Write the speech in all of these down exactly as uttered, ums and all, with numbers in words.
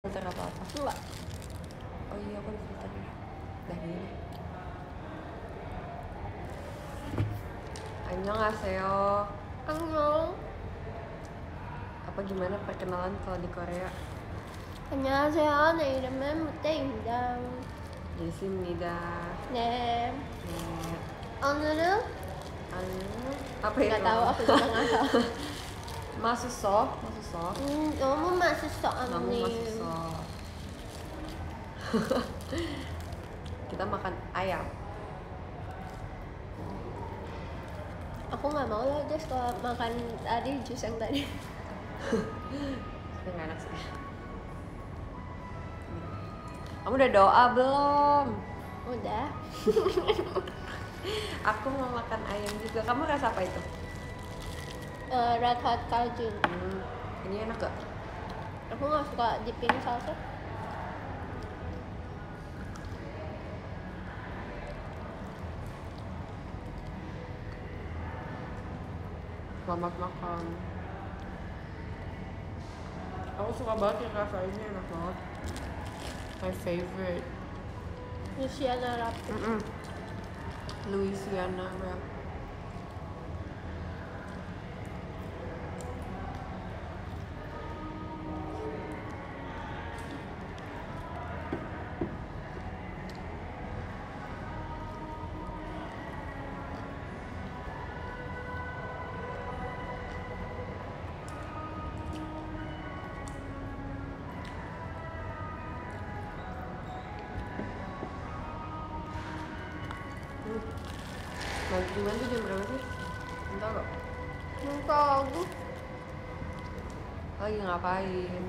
filter apa-apa? Enggak. Oh iya, aku di filter ya. Dah gini. Annyeonghaseyo. Annyeong. Apa gimana perkenalan kalau di Korea? 안녕하세요. 내 이름은 무태입니다. 예시입니다. 네. 네. 오늘은 Anu, apa itu? nggak tahu, aku juga nggak tahu. Masuso, masuso. 음, 너무 맛있어 Namu 언니. masuso. Kita makan ayam. Aku nggak mau lah guys kalau makan tadi jus yang tadi. Itu nggak enak sih. Kamu udah doa belum? Udah. Aku mau makan ayam juga. Kamu rasa apa itu? Uh, red hot kalju. Hmm, ini enak gak? Aku nggak suka dipping salsa. Selamat makan. Aku suka banget yang rasa ini, enak banget. My favorite. Luciana Rap. Mm-mm. Louisiana wrap. Nanti gimana tuh jam berapa sih? Entah kok. Muka aku. Lagi ngapain?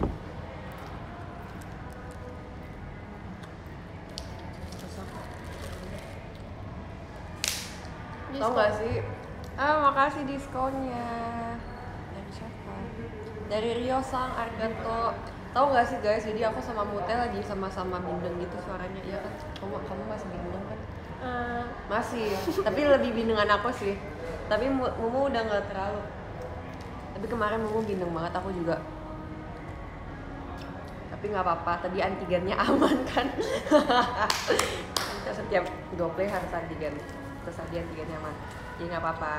Tau gak sih? Ah, makasih diskonnya. Dari siapa? Dari Rio Sang Argato. Tau gak sih guys? Jadi aku sama Mute lagi sama-sama bindeng gitu suaranya. Iya kan? Kamu kamu masih bindeng kan? Uh, Masih, tapi lebih bindengan aku sih. Tapi Mumu udah nggak terlalu. Tapi kemarin Mumu bindeng banget, aku juga. Tapi nggak apa-apa, tadi antigennya aman kan. Kita setiap dua play harus antigen, terus tadi antigennya aman. Jadi nggak apa-apa.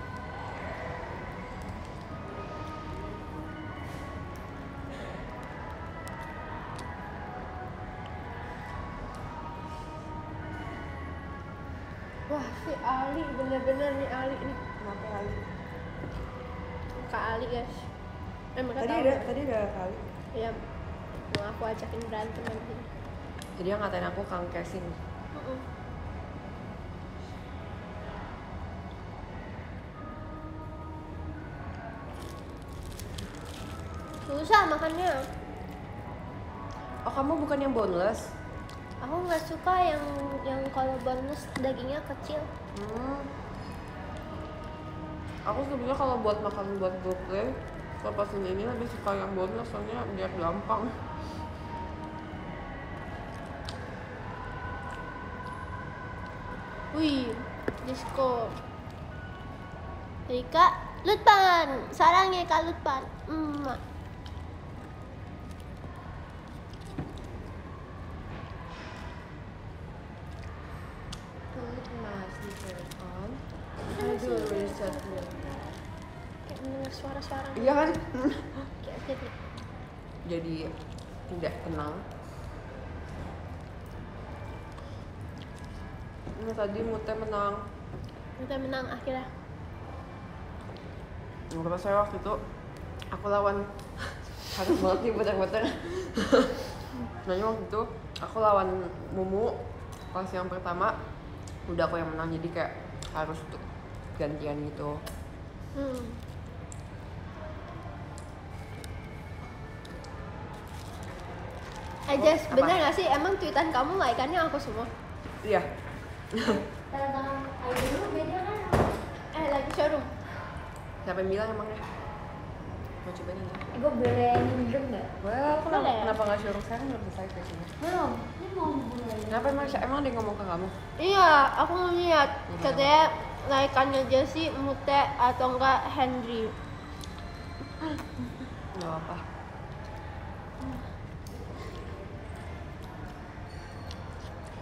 wah si Ali bener-bener nih Ali nih. Kenapa kali? Kak Ali guys. Eh, mereka Tadi tahu. ada, tadi ada kali. Ya, mau aku ajakin berantem nanti. Jadi dia ngatain aku Kang Casing. Uh-uh. Susah makannya. Oh, kamu bukan yang boneless? Aku nggak suka yang yang kalau bonus dagingnya kecil. Hmm. Aku sebenarnya kalau buat makan buat GoPlay, kalau pas ini lebih suka yang bonus soalnya biar gampang. Wih, disco. Rika, Lutpan, sarangnya Kak Lutpan. Hmm. Masih telepon. Aduh, reset dulu. Kayak mendengar suara-suara. Iya kan? Kayak gitu. Jadi tidak tenang. Ini tadi Mute menang. Kita menang akhirnya. Menurut saya waktu itu aku lawan harus banget nih putar-putar. Nah waktu itu aku lawan Mumu pas yang pertama udah aku yang menang, jadi kayak harus tuh gantian gitu. Hmm. Eh Jess, Apa? bener gak sih emang tweetan kamu like-annya aku semua? Iya. Tanda tangan I dulu beda kan? Eh lagi showroom. Siapa yang bilang emangnya? Mau cobain aja. Eh, gue boleh minjem nggak? Well, kenapa, Boleh. kenapa nggak suruh sekarang belum selesai sesinya? Belum, ini mau mulai. Kenapa emang, emang dia ngomong ke kamu? Iya, aku ngeliat Iya. katanya like-annya Jessie, Mute atau enggak Henry. Nggak apa.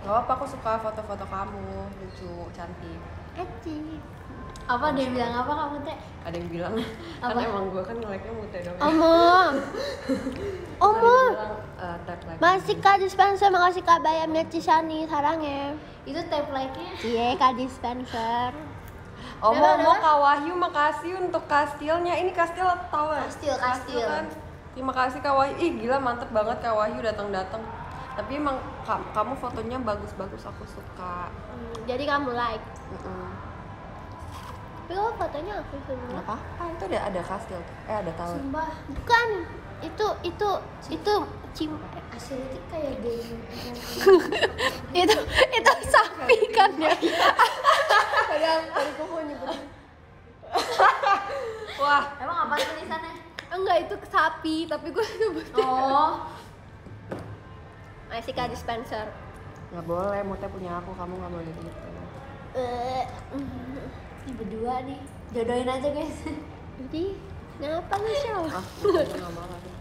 Gak apa, aku suka foto-foto kamu, lucu, cantik. Kecil. Apa dia bilang apa kamu teh? Ada yang bilang, kan Apa? emang gue kan nge-like-nya mute dong ya. Omong. Terus ada yang Omong. bilang, eh, tap like. Masih Kak dispenser, makasih Kak bayamnya Cisani sarangnya. Itu tap like-nya. Iya Kak dispenser. Omong Udah, mau udah. Kak Wahyu, makasih untuk kastilnya. Ini kastil tahu ya? Kastil, kastil. kan. Terima kasih Kak Wahyu. Ih gila mantep banget Kak Wahyu datang-datang. Tapi emang ka- kamu fotonya bagus-bagus, aku suka. Hmm, jadi kamu like. Mm-mm. Tapi kalau fotonya aku semua. Nggak apa-apa, itu ada ada kastil. Eh ada tower. Sumpah, Bukan. Itu itu itu cim asli itu kayak game. itu itu sapi kan ya. Padahal tadi aku mau nyebut. Wah, Emang apa tulisannya? Enggak itu sapi, tapi gue nyebut. Oh, Masih Kak dispenser. nggak boleh, mute punya aku, kamu nggak boleh gitu. Eh, ini berdua nih. Jodohin aja guys. jadi kenapa lu sih? Ah, mute nggak mau lagi.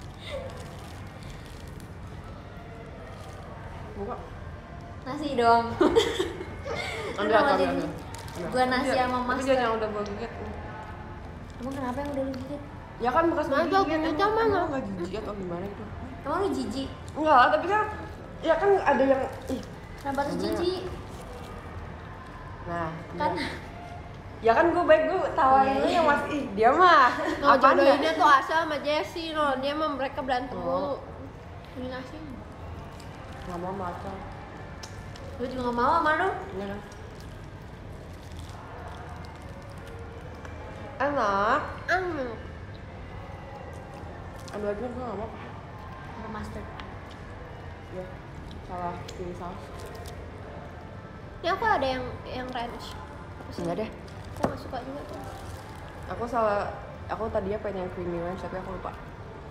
Buka. Nasi dong. Enggak, Kenapa enggak, jadi? enggak. Gua nasi Iya, sama tapi masker. jangan yang udah gue gigit. Emang kenapa yang udah lu gigit? Ya kan bekas gue Masa gigit, gigitnya emang, mana? emang nggak jijik atau gimana itu? Emang lu jijik? Enggak, tapi kan ya kan ada yang ih. Kenapa harus Sebenarnya. jijik? Nah, Kan iya. Ya kan gue baik, gue tawarin Iya, lu iya. yang masih ih dia mah. Nah, Apaan dah? jodohinnya tuh Asa sama Jessie loh. Dia mah mereka berantem Oh. mulu. Ini nasi. Nggak mau macam. gue juga gak mau sama lu. Iya kan? Enak. Hmm. Ambil aja gue nggak mau. Sama master. Ya, salah pilih saus. Ini aku ada yang yang ranch. Apa sih? Enggak deh. Aku gak suka juga tuh. Aku salah. Aku tadinya pengen yang creamy ranch tapi aku lupa.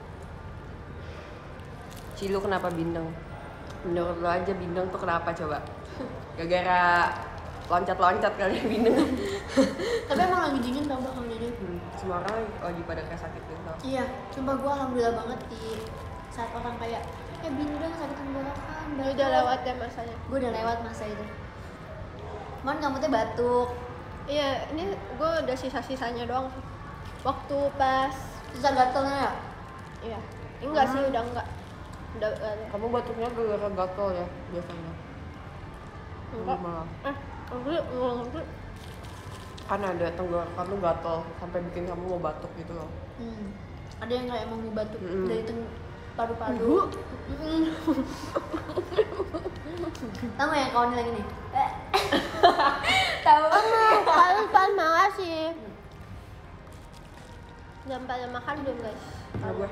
Cilu kenapa bindeng? Menurut lo aja bindeng tuh kenapa coba? Gara-gara loncat-loncat kali ya bindeng. Tapi emang lagi dingin tau bakal jadi. Hmm, semua orang lagi pada kayak sakit gitu. Iya, sumpah gue alhamdulillah banget di saat orang kayak eh bindeng sakit tenggorokan. Ini udah lewat ya masanya. Gue udah lewat masa itu. Cuman kamu tuh batuk. Iya, ini gue udah sisa-sisanya doang sih. Waktu pas, Susah gatelnya ya? iya, enggak Hmm. sih, udah enggak, udah enggak ada. Kamu batuknya gara-gara gatel ya biasanya? Enggak. Malah. Eh, aku enggak ngerti. Kan ada tenggorokan tuh gatel sampai bikin kamu mau batuk gitu loh. Hmm. Ada yang kayak emang mau batuk Mm-mm. dari teng paru-paru. Mm-mm. Tahu nggak yang kawan lagi nih? Eh. Tahu. Oh, kalian pan makasih. Jam pada makan belum guys? Nah, gue.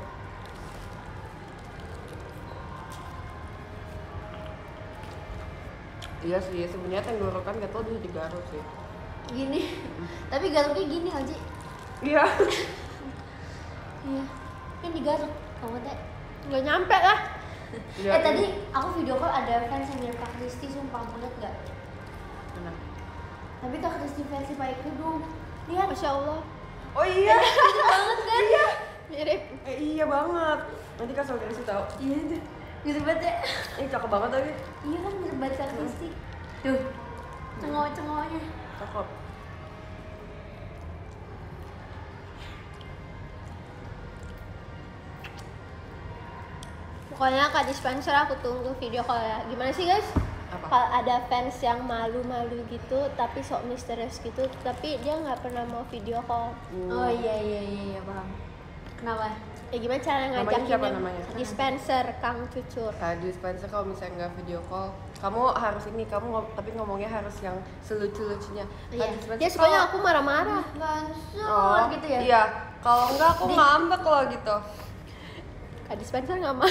Iya sih, sebenarnya tenggorokan gatel bisa digaruk sih. Gini. Tapi garuknya gini aja. Iya. Iya. Kan digaruk. Kamu teh. Nggak nyampe lah. Eh tadi aku video call ada fans yang mirip Kak Kristi, sumpah kamu liat nggak? Mana? Tapi Kak Kristi versi pakai kerudung. Lihat. Masya Allah, Oh iya. Banget kan? Iya. mirip. Eh iya banget. Nanti Kak Sogi kasih tahu. Iya tuh. Mirip banget ya. Ih cakep banget tadi. Iya kan mirip banget Kak Kristi. Tuh. Cengok-cengoknya. Cakep. Pokoknya Kak Dispenser aku tunggu video call ya. Gimana sih guys? Apa? Kalau ada fans yang malu-malu gitu, tapi sok misterius gitu, tapi dia nggak pernah mau video call. Hmm. Oh iya iya iya, iya paham. Kenapa? Ya gimana cara Namanya ngajakin siapa yang namanya? Dispenser Kang Cucur? Kak Dispenser kalau misalnya nggak video call, kamu harus ini, kamu ngom- tapi ngomongnya harus yang selucu-lucunya. Kak Iya. Dispenser Dia sukanya kalau- aku marah-marah. Langsung Oh, gitu ya? Iya. Kalau enggak aku Di- ngambek loh gitu. Kak Dispenser nggak mau.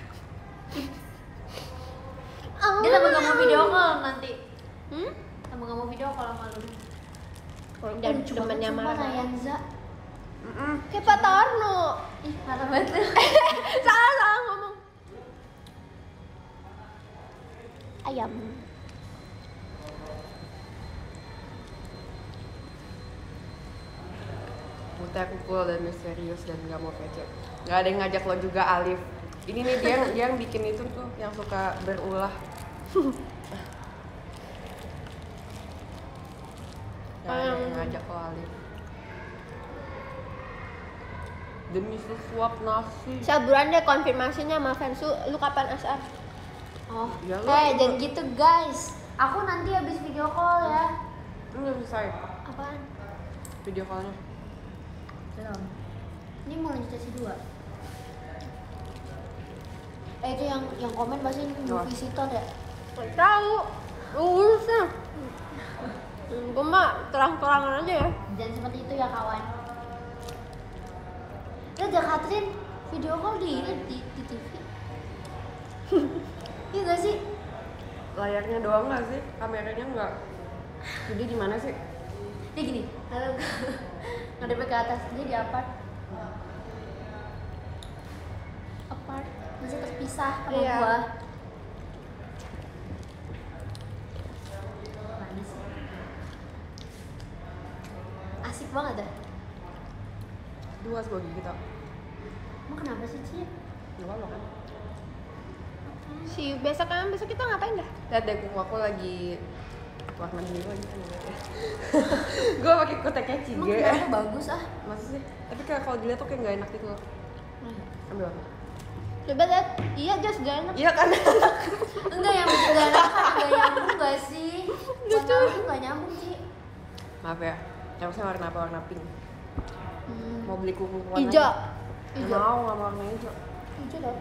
Dia tambah gak mau video call nanti. Hmm? Tambah gak mau video call sama lu. Dan Lucu banget temennya sumpah marah. Nayanza. Mm-mm. Kayak Pak Tarno. Ih, marah banget lu. Salah salah ngomong. Ayam. Mute aku cool dan misterius dan nggak mau kece. Nggak ada yang ngajak lo juga Alif. Ini nih dia yang dia yang bikin itu tuh yang suka berulah. Ya, ada yang ngajak ke Alif. Demi sesuap nasi. Saburan deh konfirmasinya sama Fansu, lu kapan asar? Oh, Ya, lu- eh jangan gitu guys. Aku nanti habis video call ya. Ini udah selesai Apaan? video callnya. Belum. Ini mau lanjut sesi dua. Eh itu yang yang komen pasti new Apa? visitor ya. Nggak tahu, urusnya. Gue mah terang-terangan aja ya. Jangan seperti itu ya kawan. Lihat ya Katrin, video call di di, di T V. Iya gak sih? Layarnya doang nggak sih? Kameranya nggak. Jadi di mana sih? Dia gini, halo ngadepnya ke atas, dia di apart. Apart, masih terpisah sama Iya. gua. Mana sih? Asik banget dah. Dua sebagai kita. Emang kenapa sih Ci? Nggak apa-apa kan? Si besok kan besok kita ngapain dah? Lihat deh kuku aku lagi warna biru aja kan. Gue pakai kuteknya Emang Cige. kenapa bagus ah? Masa sih? Tapi kayak kalau dilihat tuh kayak nggak enak gitu loh. Ambil warna. Coba lihat, iya Jos gak enak. Iya kan? Enggak yang enggak enggak nyambung gak sih? Warna aku enggak nyambung Ci. Maaf ya. Harusnya warna apa? Warna pink. Hmm. Mau beli kuku warna Hijau. Nggak mau, nggak mau warna hijau. Hijau dong.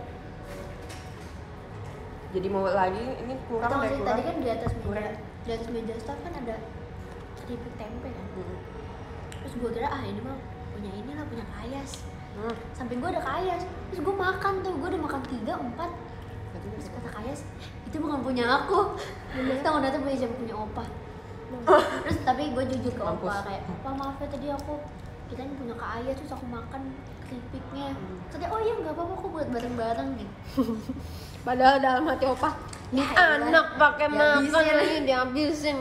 Jadi mau lagi ini kurang Atau deh sih kurang. tadi kan di atas meja, Kurang. di atas meja staff kan ada keripik tempe kan. Mm-mm. Terus gue kira ah ini mah punya ini lah, punya kayas. Hmm. Samping gue ada kayas. Terus gue makan tuh, gue udah makan tiga empat. Berarti Terus bisa. kata kayas, itu bukan punya aku. Terus tahu nanti punya siapa, punya opa. Terus tapi gue jujur ke Mampus. opa kayak, opa maaf ya tadi aku kita ini punya kayas terus aku makan keripiknya. Terus dia, oh iya nggak apa-apa, aku buat bareng-bareng nih. Padahal dalam hati opa, Ya, anak pakai makan dihabisin. ini dihabisin.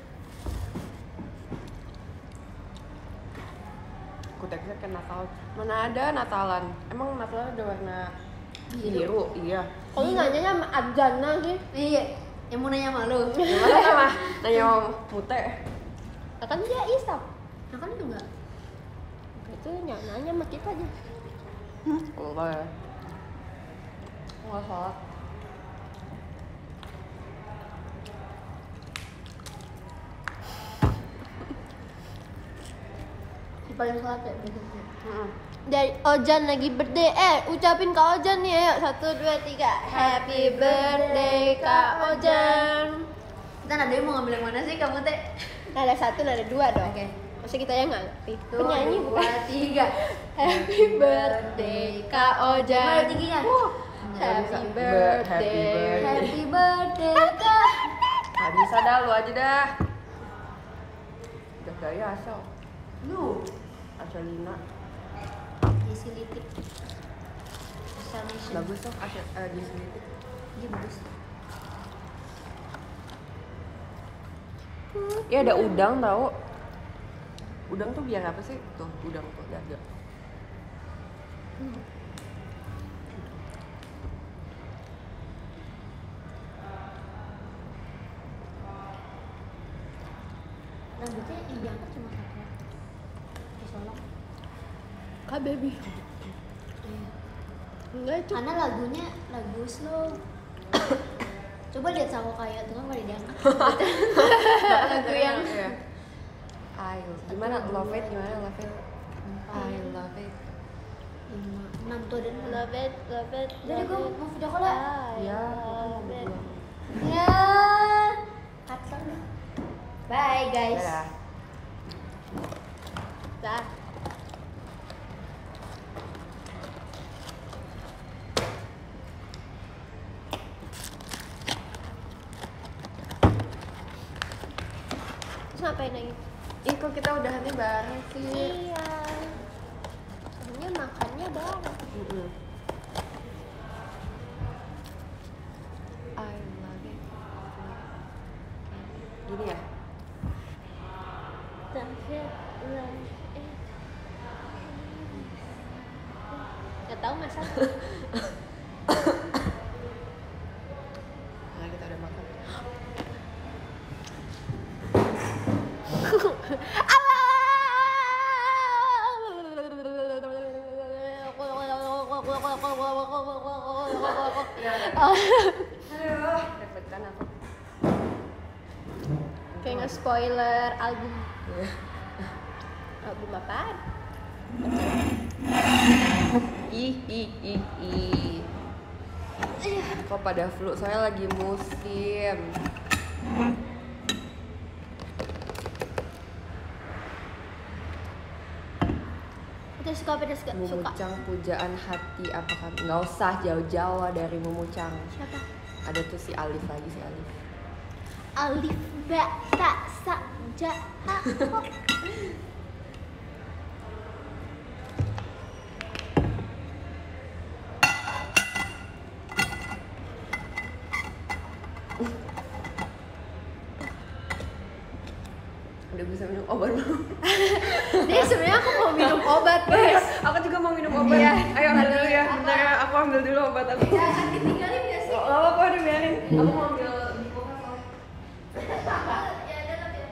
Kuteknya kayak Natal. Mana ada Natalan? Emang Natalan ada warna Biru. biru? Iya. Kalau nanyanya sama Adjana sih, Iya, yang mau nanya sama lu. Gimana sama? Nanya sama Mute. kan dia isap. Nah kan itu enggak. Itu nanya sama kita aja. Enggak ya. Enggak salah. Si paling salah kayak biasanya. Mm-mm. Dari Ojan lagi birthday, eh ucapin Kak Ojan nih ayo, satu dua tiga, happy birthday Kak Ojan. Kita nadanya mau ngambil yang mana sih kamu teh? Nada satu, nada dua dong. Oke. Maksudnya kita yang nggak ngerti. Tuh, Penyanyi dua, bukan? tiga. Happy birthday Kak Ojan. Mana tingginya? Happy bisa. birthday. Happy birthday Kak. Gak bisa dah, lu aja dah. Udah gaya asal. Lu. Asal Lina. Jesse Litik. Salvation. Bagus tuh, asal eh, di sini. Dia bagus. Iya ada udang tau. Udang tuh biar apa sih? Tuh, udang tuh ada. ada. Rambutnya yang diangkat cuma satu. Di Solong. Kak baby. Iya. Enggak itu. Karena lagunya lagu slow. Coba lihat sama kayak tuh kan pada diangkat. Lagu yang iya. I gimana love it gimana love it I love it Lima, enam tuh dan Love it, love it. Jadi love gue it. mau video call ya. ya Love it. Ya. Cut dong. Bye guys. Dadah. Dah. Terus ngapain lagi? Ih kok kita udah nanti bareng sih. Iya. Sebenarnya makannya bareng. Mm-mm. I love it. Gini ya? Love it, love it. Gak tau masa. Nah kita udah makan. Aduh, deg-degan aku. Kayak nge-spoiler album. Album apaan? Ih, ih, ih, ih. Kok pada flu? Soalnya lagi musim. Pedas suka, pedas gak? Suka. Mumucang pujaan hati apakah? Nggak usah jauh-jauh dari Mumucang. Siapa? Ada tuh si Alif lagi, si Alif. Alif ba ta sa ja ha ho. Udah bisa minum obat belum? Nih sebenarnya aku mau minum obat, guys. Aku juga mau minum obat. Iya. Ayo ambil dulu ya. Bentar ya, aku ambil dulu obat aku. Ya, akan ditinggalin gak sih? Gak apa-apa, udah biarin. Aku mau ambil di kulkas soalnya. Ya, dalam ya.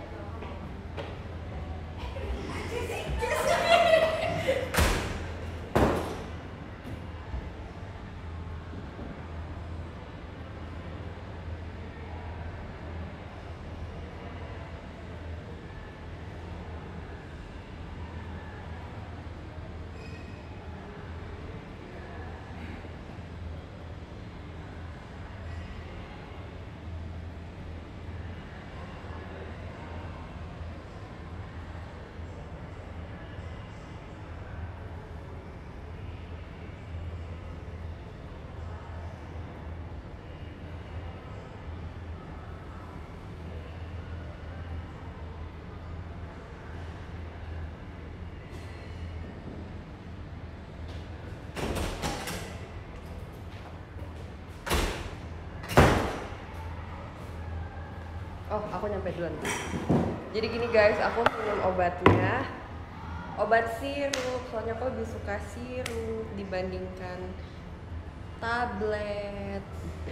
Oh, aku nyampe duluan. Jadi gini guys, aku minum obatnya. Obat sirup, soalnya aku lebih suka sirup dibandingkan tablet.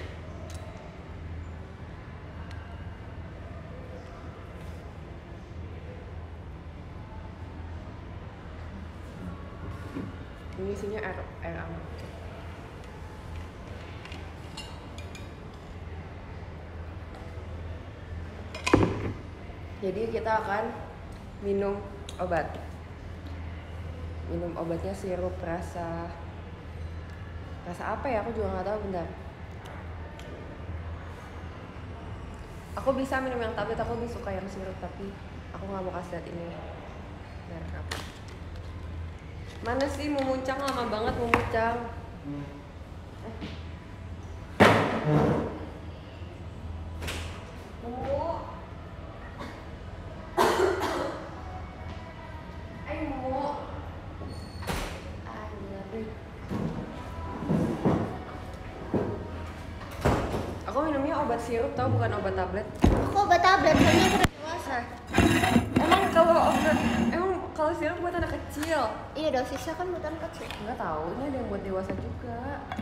Ini isinya air, air hangat. Jadi kita akan minum obat. Minum obatnya sirup rasa rasa apa ya? Aku juga nggak tahu, bentar. Aku bisa minum yang tablet, aku lebih suka yang sirup, tapi aku nggak mau kasih lihat ini merek apa. Mana sih Mumucang, lama banget Mumucang. Eh. Mumu. Ayo Mumu. Ayo. Aku minumnya obat sirup tau, bukan obat tablet. Aku obat tablet soalnya aku udah dewasa. Emang kalau obat, emang kalau sirup buat anak kecil? Iya, dosisnya kan buat anak kecil. Enggak tahu, ini ada yang buat dewasa juga.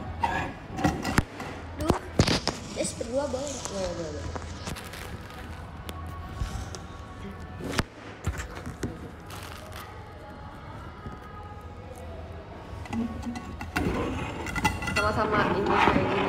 Duh, es berdua boleh. Ya udah udah. Sama-sama ini kayak gini.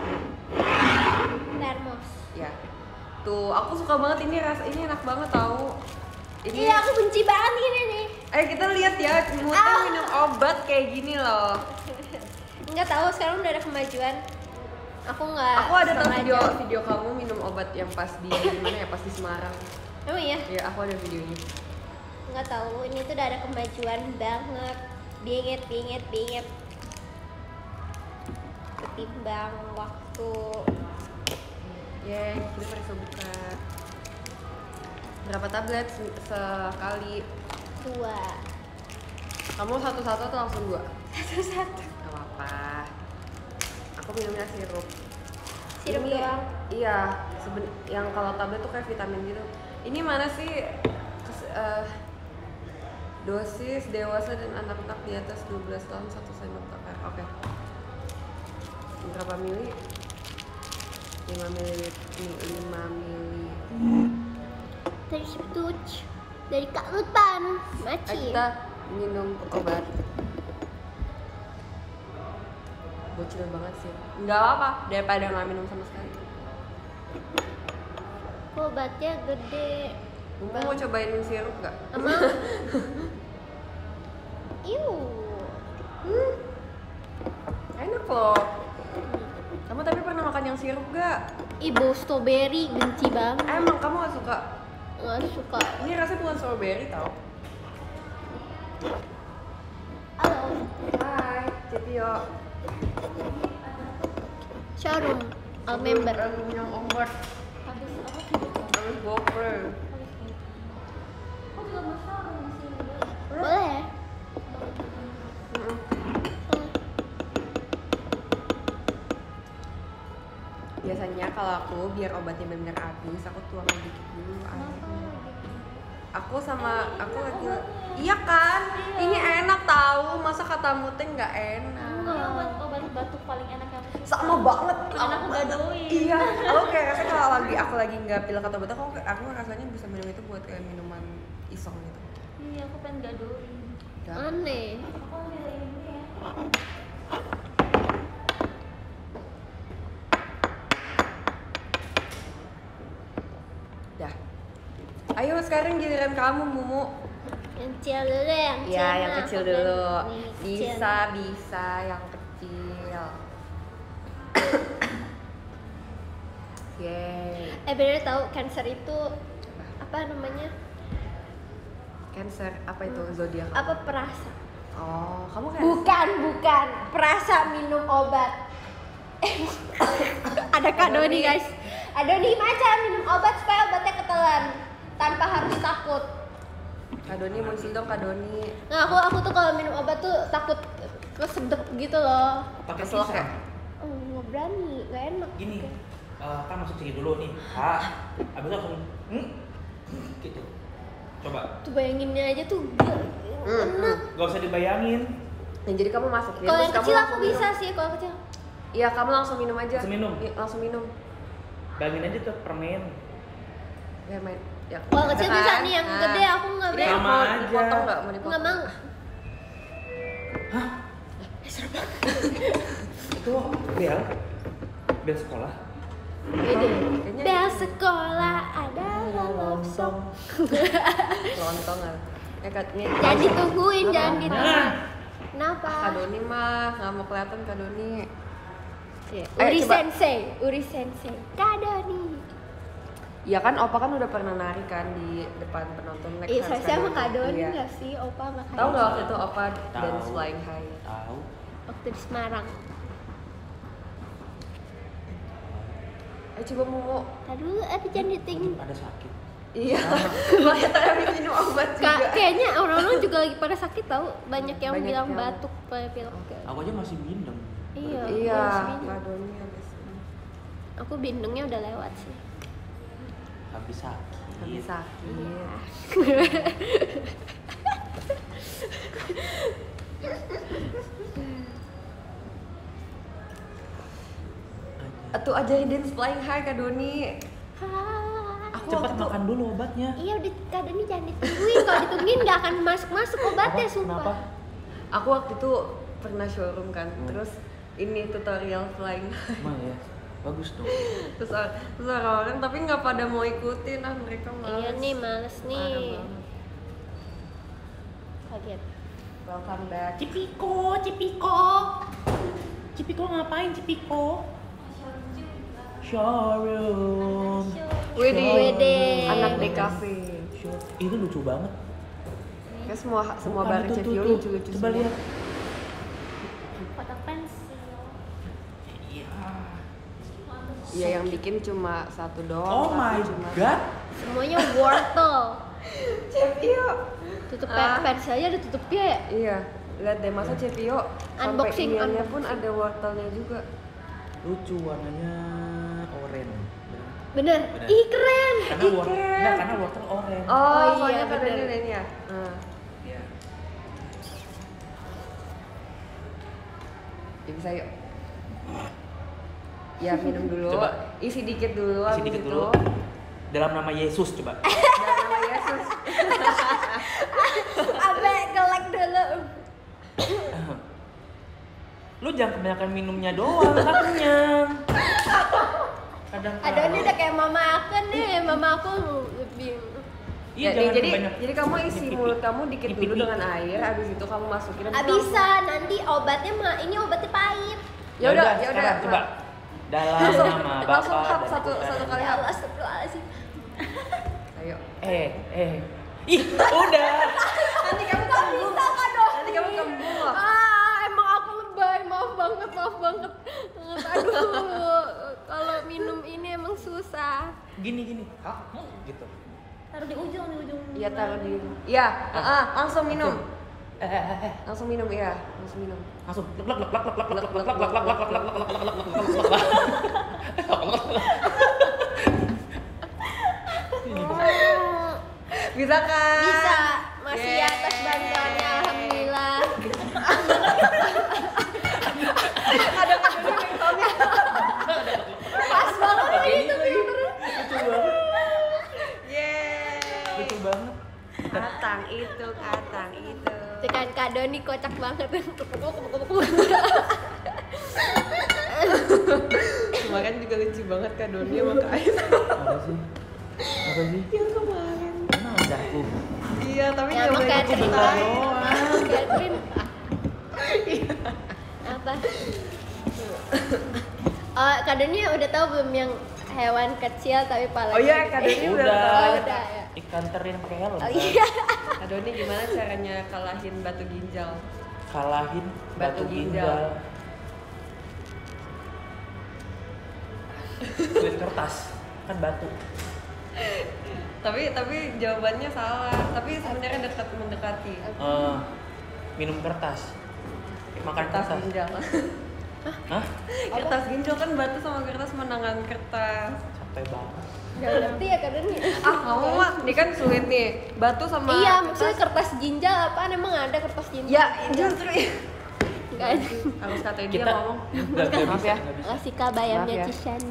Termos. Ya. Tuh, aku suka banget ini, rasa ini enak banget tahu. Ini Iya, aku benci banget ini nih. Ayo kita lihat ya, Muta Ah. minum obat kayak gini loh. Enggak tahu, sekarang udah ada kemajuan. Aku nggak. Aku ada tahu sengaja. video video kamu minum obat yang pas di mana ya, pas di Semarang. Emang iya? Ya, aku ada videonya. Nggak tahu, ini tuh udah ada kemajuan banget. Bingit, bingit, bingit. Ketimbang waktu. Yeay, kita pada bisa buka. Berapa tablet se- sekali? Dua. Kamu satu-satu atau langsung dua? Satu-satu. Gak apa-apa. Aku minumnya sirup. Sirup Ini- doang. Iya, seben- yang kalau tablet tuh kayak vitamin gitu. Ini mana sih kes- eh, dosis dewasa dan anak-anak di atas dua belas tahun satu sendok makan. Oke. Berapa mili? lima mili. lima mili. Tersebut. Dari Kak Lutpan, Ayo Maci. kita minum obat. Bocil banget sih. Nggak apa, daripada nggak minum sama sekali. Obatnya gede. Mumu mau cobain sirup nggak? Emang? Iu. Hmm. Enak loh. Kamu tapi pernah makan yang sirup gak? Ibu strawberry benci banget. Emang kamu gak suka? Nggak suka. Ini rasanya bukan strawberry tau. Halo. Hai, Cepio. Showroom. All member. Aku punya obat. Habis apa? Harus goper. Kok juga mau showroom di sini? Boleh. Mm-mm. Biasanya kalau aku biar obatnya benar habis, aku tuangin dikit dulu airnya. Aku sama aku lagi. Iya kan? Ini enak tahu. Masa katamu teh nggak enak? Ini obat obat batuk paling enak yang aku suka. Sama banget. Dan aku gadoin. Iya. Aku kayak rasanya kalau lagi aku lagi nggak pilek atau batuk, aku aku rasanya bisa minum itu buat kayak minuman iseng gitu. Iya, aku pengen gadoin. Gak. Aneh. Aku ambil ini ya. Dah. Ayo sekarang giliran kamu, Mumu. Yang kecil dulu yang kecil. Iya, yang mah. kecil Aku dulu. bilang, nih, kecil. Bisa, bisa yang kecil. Yeay. Eh bener tahu cancer itu apa namanya? Cancer apa itu zodiak? Apa perasa? Oh, kamu kan? Bukan, bukan. Perasa minum obat. Ada Kak Doni guys. Ada nih macam minum obat supaya obatnya ketelan tanpa harus takut. Kak Doni mau isi dong, Kak Doni. Nah aku aku tuh kalau minum obat tuh takut kesedek gitu loh. Pakai Kesel pisang. kayak. Oh, nggak berani, nggak enak. Gini, eh, kan masuk sini dulu nih. Ah, abis itu langsung hmm, gitu. Coba, Tuh bayanginnya aja tuh gak Hmm, enak. gak usah dibayangin. Nah, jadi kamu masuk ya. Kalau terus yang kamu kecil aku langsung minum. bisa sih kalau kecil. Iya, kamu langsung minum aja. Langsung minum? Iya, langsung minum. Bayangin aja tuh permen. Ya main. Ya. Kalau kecil Kan? bisa nih, yang Nah. gede aku nggak Ini berani. Sama mau aja. dipotong nggak? Mau Aku dipotong? nggak mau. Hah? Itu bel? Bel sekolah? Beda. Kayaknya Bel itu. sekolah adalah love song. Lontong lah. Ya Kak, ini. Jangan ditungguin, jangan Nah. ditungguin. Kenapa? Kak Doni mah nggak mau kelihatan Kak Doni. Ya, Ayo, Uri coba. Sensei, Uri Sensei. Kak Doni. Ya kan Opa kan udah pernah nari kan di depan penonton. Next Iya, harus saya sama Kak Doni Iya. nggak sih, Opa sama Kak Tahu nggak Doni? waktu itu Opa Tahu. dance flying high? Tahu. Waktu di Semarang. Ayo coba Mumu. Tadi dulu ada jangan ditingin. Pada sakit. Iya. Makanya tadi habis minum obat juga. Kak, kayaknya orang-orang juga lagi pada sakit tahu. Banyak yang Banyak bilang yang- batuk kayak pilek. Aku aja masih bindeng. Iya. Iya, gua habis minum. Kak Doni habis ini. Aku bindengnya udah lewat sih. Habis sakit. Habis sakit. Tuh ajarin dance flying high Kak Doni. Hah. Aku Cepat waktu itu- makan dulu obatnya. Iya udah Kak Doni jangan ditungguin. Kalau ditungguin nggak akan masuk-masuk obatnya Apa? sumpah. Kenapa? Aku waktu itu pernah showroom kan, terus ini tutorial flying high. Emang ya? Bagus dong. terus, terus orang-orang tapi nggak pada mau ikutin, ah mereka males. Iya nih males Parah nih. banget. Kaget. Welcome back. Cipiko, Cipiko. Cipiko ngapain Cipiko? Showroom. Widih, Widih. anak D K V. Show- Itu lucu banget. Kayak semua semua Bukan, barang tuh, Cepio tuh, tuh. lucu-lucu Coba semua. lihat. Kotak pensil. Iya. Iya yang bikin cuma satu doang. Oh tapi my cuma... god. Semuanya wortel. Cepio. Tutup Ah. pensilnya ada tutupnya ya. Iya, lihat deh masa Cepio sampai Unboxing, iniannya pun unboxing. ada wortelnya juga. Lucu warnanya oranye. Bener. Bener. Ih keren. Karena Ih, wortel, keren. enggak, karena wortel oranye. Oh, Oh, iya, soalnya kan bener. ini ini ya. Nah, Iya. ya bisa yuk. Ya minum dulu. Coba. Isi dikit dulu. Isi habis dikit itu- dulu. Dalam nama Yesus coba. Dalam nama Yesus. Abe gelek dulu. Lu jangan kebanyakan minumnya doang, kan kenyang. Kadang Aduh ini udah kayak mama aku nih, mama aku lebih. Iya, Ya, jangan jadi kebanyakan. jadi kamu isi Di pipi. mulut kamu dikit Di dulu pipi. dengan air, habis itu kamu masukin. Ah, bisa nanti obatnya mah ini obatnya pahit. Ya udah, ya udah. sekarang coba. Dalam Langsung, nama langsung Bapa hap dan satu Putra satu dan- kali Ya hap. Allah, astagfirullahaladzim. Ayo. Eh, eh. Ih, udah. Nanti kamu Gak kembung. bisa kado. Nanti kamu kembung loh. Ah, emang aku lebay, maaf banget, maaf banget. Aduh, kalau minum ini emang susah. Gini gini. Ah, gitu. Taruh di ujung, di ujung. Iya taruh di. Iya, heeh, langsung minum. Eh, eh, eh, eh. Langsung minum ya, langsung minum. Langsung lek lek lek lek lek lek lek lek lek lek lek lek lek lek lek lek lek Bisa kan? Bisa, masih Yeay. atas bantuannya, alhamdulillah. Ada kadang ringtone-nya. Pas banget lagi itu bener-bener. Yeay. lucu banget. Katang itu, katang itu. Tekan kado nih kocak banget. Kemarin juga lucu banget Kak Doni sama Kak Ais. Apa sih? Apa sih? Yang kemarin. Emang ada aku. Iya, tapi Ya nggak emang boleh Catherine diceritain. doang. Catherine. Apa? Oh, Kak Doni udah tahu belum yang hewan kecil tapi palanya Oh iya, gede? Kak Doni udah Udah. tahu. Udah ya. Ikan teri yang pakai helm. Oh kan? iya. Kak Doni gimana caranya kalahin batu ginjal? Kalahin batu Batu ginjal. ginjal. Kulit kertas kan batu. Tapi tapi jawabannya salah. Tapi sebenarnya dekat mendekati. Eh, minum kertas. Makan Kertas kertas. ginjal. Hah? Kertas ginjal kan batu sama kertas menangan kertas. Capek banget. Gak ngerti ya Kak Doni. Ah, kamu mah ini kan sulit nih. Batu sama Iya, kertas. maksudnya kertas ginjal apaan? Emang ada kertas ginjal? Ya, justru Enggak ada. harus kata dia Kita ngomong. nggak nggak Maaf bisa, ya. nggak bisa. Kasih kak bayamnya Maaf ya. Cishan.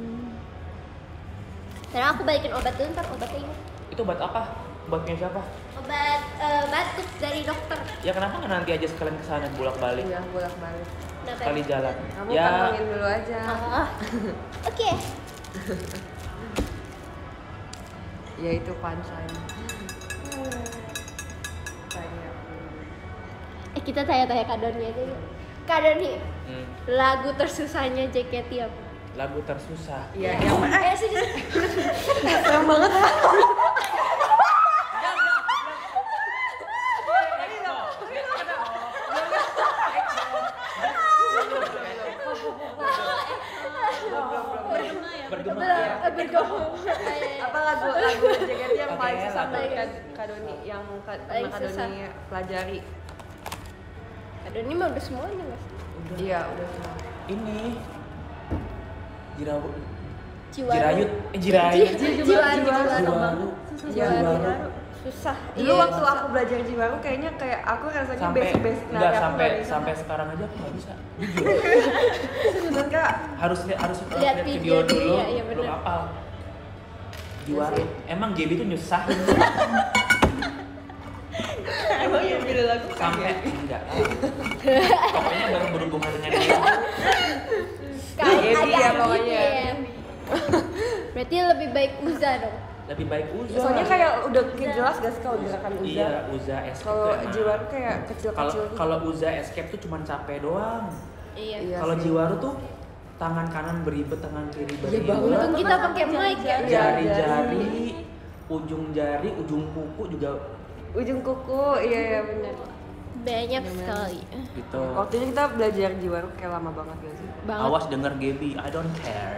Karena aku balikin obat dulu ntar obatnya ingat. Itu obat apa? Obatnya siapa? Obat eh, batuk dari dokter. Ya kenapa nggak nanti aja sekalian kesana bolak balik Iya, bolak-balik. Kenapa? sekali jalan. Kamu Ya pantengin dulu aja. Oh. Oke. Ya itu punchline. Tanya. Eh kita tanya-tanya Kak Doni aja yuk. Kak Doni, hmm, lagu tersusahnya J K T apa? lagu tersusah. Iya, yang mana? Eh sih, sih. Serem banget ya. Bergema. Belum, eh, bergabung. Apa lagu lagu J K T yang Oke, paling susah lagu. menurut Kak- Kak Doni yang Kak Paling pernah Kak susah. Doni pelajari? Kak Doni mah udah semuanya nggak sih? Iya, udah semua. Ini Jirawu. Jiwaru. Jirayut. Eh Jirayut. Ji- Jiwaru. Jiwaru. Jiwaru. Susah. Dulu Iya, waktu susah. aku belajar Jiwaru kayaknya kayak aku rasanya Sampai basic-basic enggak nari aku sampai nggak bisa. sampai sekarang aja aku nggak bisa. Jujur. Seriusan Kak? harus lihat harus Lihat lihat video video dulu, dulu iya, iya, belum bener. apal. Jiwaru. sih. Emang J B itu nyusahin Emang yang pilih lagu sampai enggak tahu. Pokoknya baru berhubungan dengan dia. Kayak Gaby ada ya gitu pokoknya. ya. Berarti lebih baik Uza dong. Lebih baik Uza. Soalnya kayak udah kayak jelas gak sih kalau gerakan Uza? iya Uza escape. Kalau tuh emang. Jiwaru kayak kalau kecil-kecil gitu. kalau Uza escape tuh cuma capek doang. Iya. Iya Kalau sih. Jiwaru tuh tangan kanan beribet, tangan kiri beribet. banget. Untung kita pakai mic ya. Iya, Jari-jari, ujung jari, ujung kuku juga Ujung kuku, iya iya benar. Banyak Bener. sekali. gitu. Waktu itu kita belajar Jiwaru kayak lama banget gak sih? Banget. Awas denger Gaby, I don't care.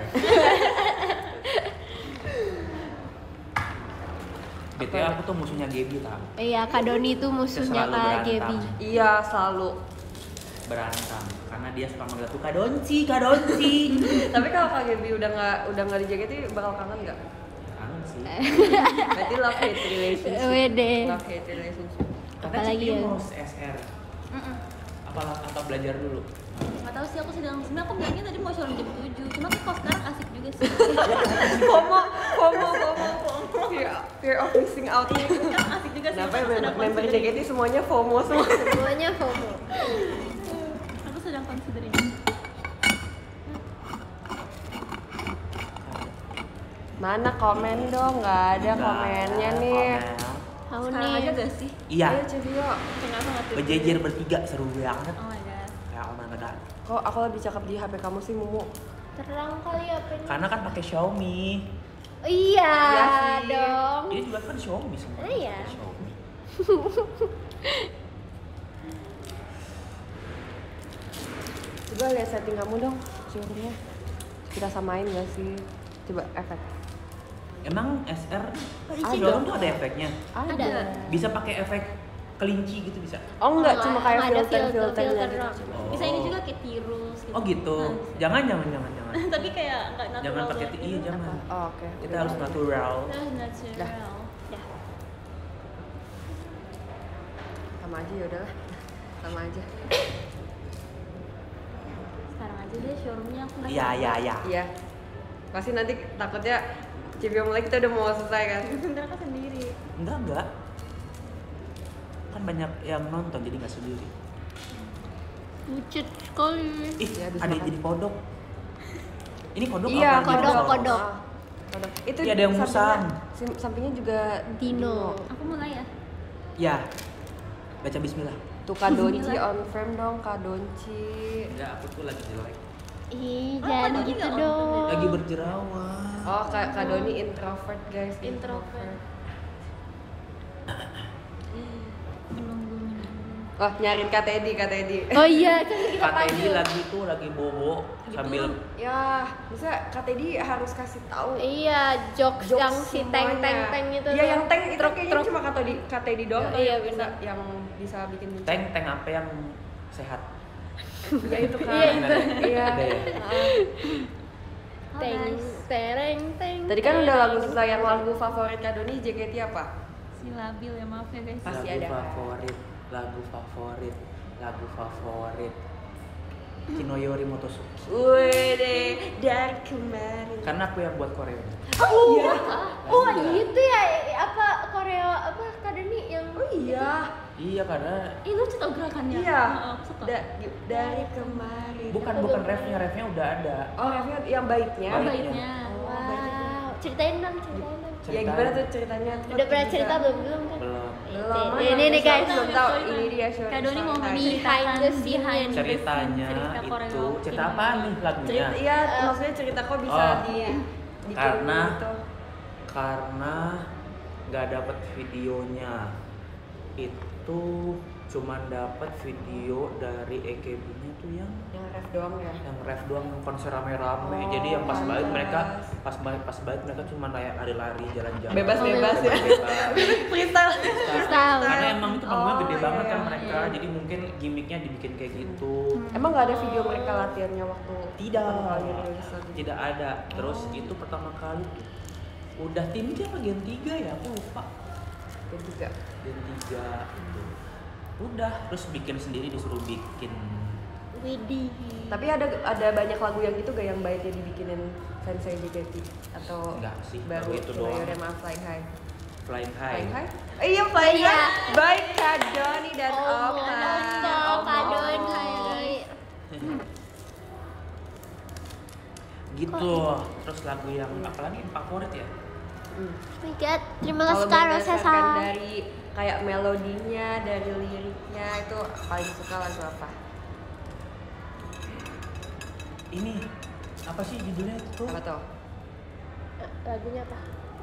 B T W aku tuh musuhnya Gaby tau. Iya, Kak Doni itu musuhnya Selalu Kak berantem. Gaby. Iya selalu. Berantem karena dia suka manggil tuh Kadonci, Kadonci. Tapi kalau Kak Gaby udah nggak udah nggak di J K T bakal kangen nggak? Kangen sih. Berarti love hate relationship. Wede. Love hate relationship. Katanya Apalagi dia ya? mau S R. Apa atau belajar dulu? Gak tau sih, aku sedang sebenarnya aku bilangnya tadi mau showroom jam tujuh, cuma kok sekarang asik juga sih. Komo, komo, komo, komo. Iya, fear of missing out. Asik juga sih. Kenapa aku member, sedang member J K considering. T semuanya FOMO semua? Semuanya FOMO. Aku sedang considering. Mana komen dong? Nggak ada Nggak komennya ada nih. komen. Tahu Sekarang aja nih. gak sih? Iya, Ayo Cevio. Kenapa nggak tuh? berjejer bertiga seru banget. Oh my god. Kayak oh my god. Kok aku lebih cakep di H P kamu sih, Mumu? Terang kali apanya? Karena kan pakai Xiaomi. Iya Iya sih. dong. Ini juga kan Xiaomi semua. Ah, iya. Pakai Xiaomi. Coba lihat setting kamu dong, syukurnya. Kita samain gak sih? Coba efek. Emang S R Ada. Xiaomi tuh ada efeknya. Ada. Bisa pakai efek kelinci gitu bisa. Oh enggak, Oh, cuma nggak. kayak Ada filter filter- filternya filter gitu. doang. cuma. Oh. Bisa ini juga kayak tirus gitu. Oh gitu. Nah, bisa. Jangan jangan jangan jangan. Tapi kayak nggak natural. Jangan pakai banget iya gitu. jangan. Oh, oke. Kita harus natural. Nah, natural. Dah. Sama aja ya udahlah. Sama aja. Sekarang aja deh showroomnya aku nggak Iya sabar. iya iya. Iya. Pasti nanti takutnya Cevio mulai kita udah mau selesai kan. Sebentar aku sendiri. Enggak enggak. Kan banyak yang nonton jadi nggak sendiri. Bucet sekali. Ih, Ya, habis ada makan. jadi kodok. Ini kodok Iya, apa? kodok, Dinosaurus? kodok. Ah, kodok. Itu Iya, ada yang sampingnya- musang. sim- Sampingnya juga Dino. Aku mulai ya. Ya. Baca bismillah. Tuh Kak Donci Bismillah. on frame dong, Kak Donci. Enggak, aku tuh lagi jelek. Ih, Oh, jangan tadi gitu nggak on dong. Lagi berjerawat. Oh, Kak, Kak Doni introvert guys. Introvert. Menunggu menunggu. Oh, nyariin Kak Teddy, Kak Teddy. Oh iya, kan kita Kak Teddy panggil. lagi tuh lagi bobo sambil Ya, bisa Kak Teddy harus kasih tahu. Iya, jokes, jokes yang si tank semuanya. tank tank itu. Iya, tuh. yang tank itu Truk, kayaknya truk. cuma Kak Teddy, Kak Teddy doang Iya, tuh iya, yang bisa benar. yang bisa bikin lucu. tank tank apa yang sehat. Ya itu kan. Iya, itu. Iya. Ada ya? Oh, Teng guys. tereng teng. Tadi kan udah lagu tereng. selesai, yang lagu favorit Kak Doni J K T apa? Si labil ya, maaf ya guys. Pasti lagu ada, kan? favorit, lagu favorit, lagu favorit. Kinoyori Motosuki. Wih deh, dari kemarin. Karena aku yang buat Korea. Oh, Iya. oh itu ya apa Korea apa Kadeni yang Oh iya. Iya karena Ih, lu tau gerakannya? Iya. Oh, aku suka. Da- dari kemarin. bukan bukan refnya, refnya udah ada. Oh, refnya yang baiknya. Oh, Baik. baiknya. wow ceritain dong ceritain dong Ya gimana tuh ceritanya? udah pernah Bisa- cerita belum belum kan Belum. Belum. Ini- ini nih guys Belum tahu. Ini dia show. Kak Doni mau Behind menceritakan the scene-nya. behind the scene Ceritanya cerita itu koreografi cerita ini. apa nih lagunya? Cerita, iya, maksudnya cerita kok bisa Oh. di dikirim Karena- gitu. Karena nggak dapet videonya, itu cuman dapet video dari A K B-nya tuh yang Yang ref doang ya. yang ref doang, yang konser rame-rame. Oh, Jadi yang pas pantas. balik mereka pas balik pas balik mereka cuma kayak lari-lari jalan-jalan. Bebas-bebas ya. Bebas-bebas. Freestyle. Freestyle. Karena emang itu panggungnya Oh, gede banget iya, kan iya. mereka, jadi mungkin gimmicknya dibikin kayak gitu. Emang nggak ada video mereka latihannya waktu Tidak, pertama kali rilis lagi? tidak ada. Terus Oh. itu pertama kali udah tim dia apa gen tiga ya, aku lupa. Dan juga. Gen tiga itu. Udah, terus bikin sendiri disuruh bikin. Widih Tapi ada ada banyak lagu yang gitu gak yang baiknya dibikinin fansnya J K T atau Enggak sih, baru baru itu Kinoyori doang. sama Flying High. Flying High. Flying High? Eh, iya Flying Iya. High. Baik Kak Doni dan Oh, Opa. Kak Kadoni. Gitu. Terus lagu yang apa lagi yang favorit ya? Hmm. Oh my god terima Kalau kasih Kak berdasarkan Rosa dari kayak melodinya, dari liriknya itu paling suka lagu apa? Ini apa sih judulnya itu? Apa tuh? lagunya apa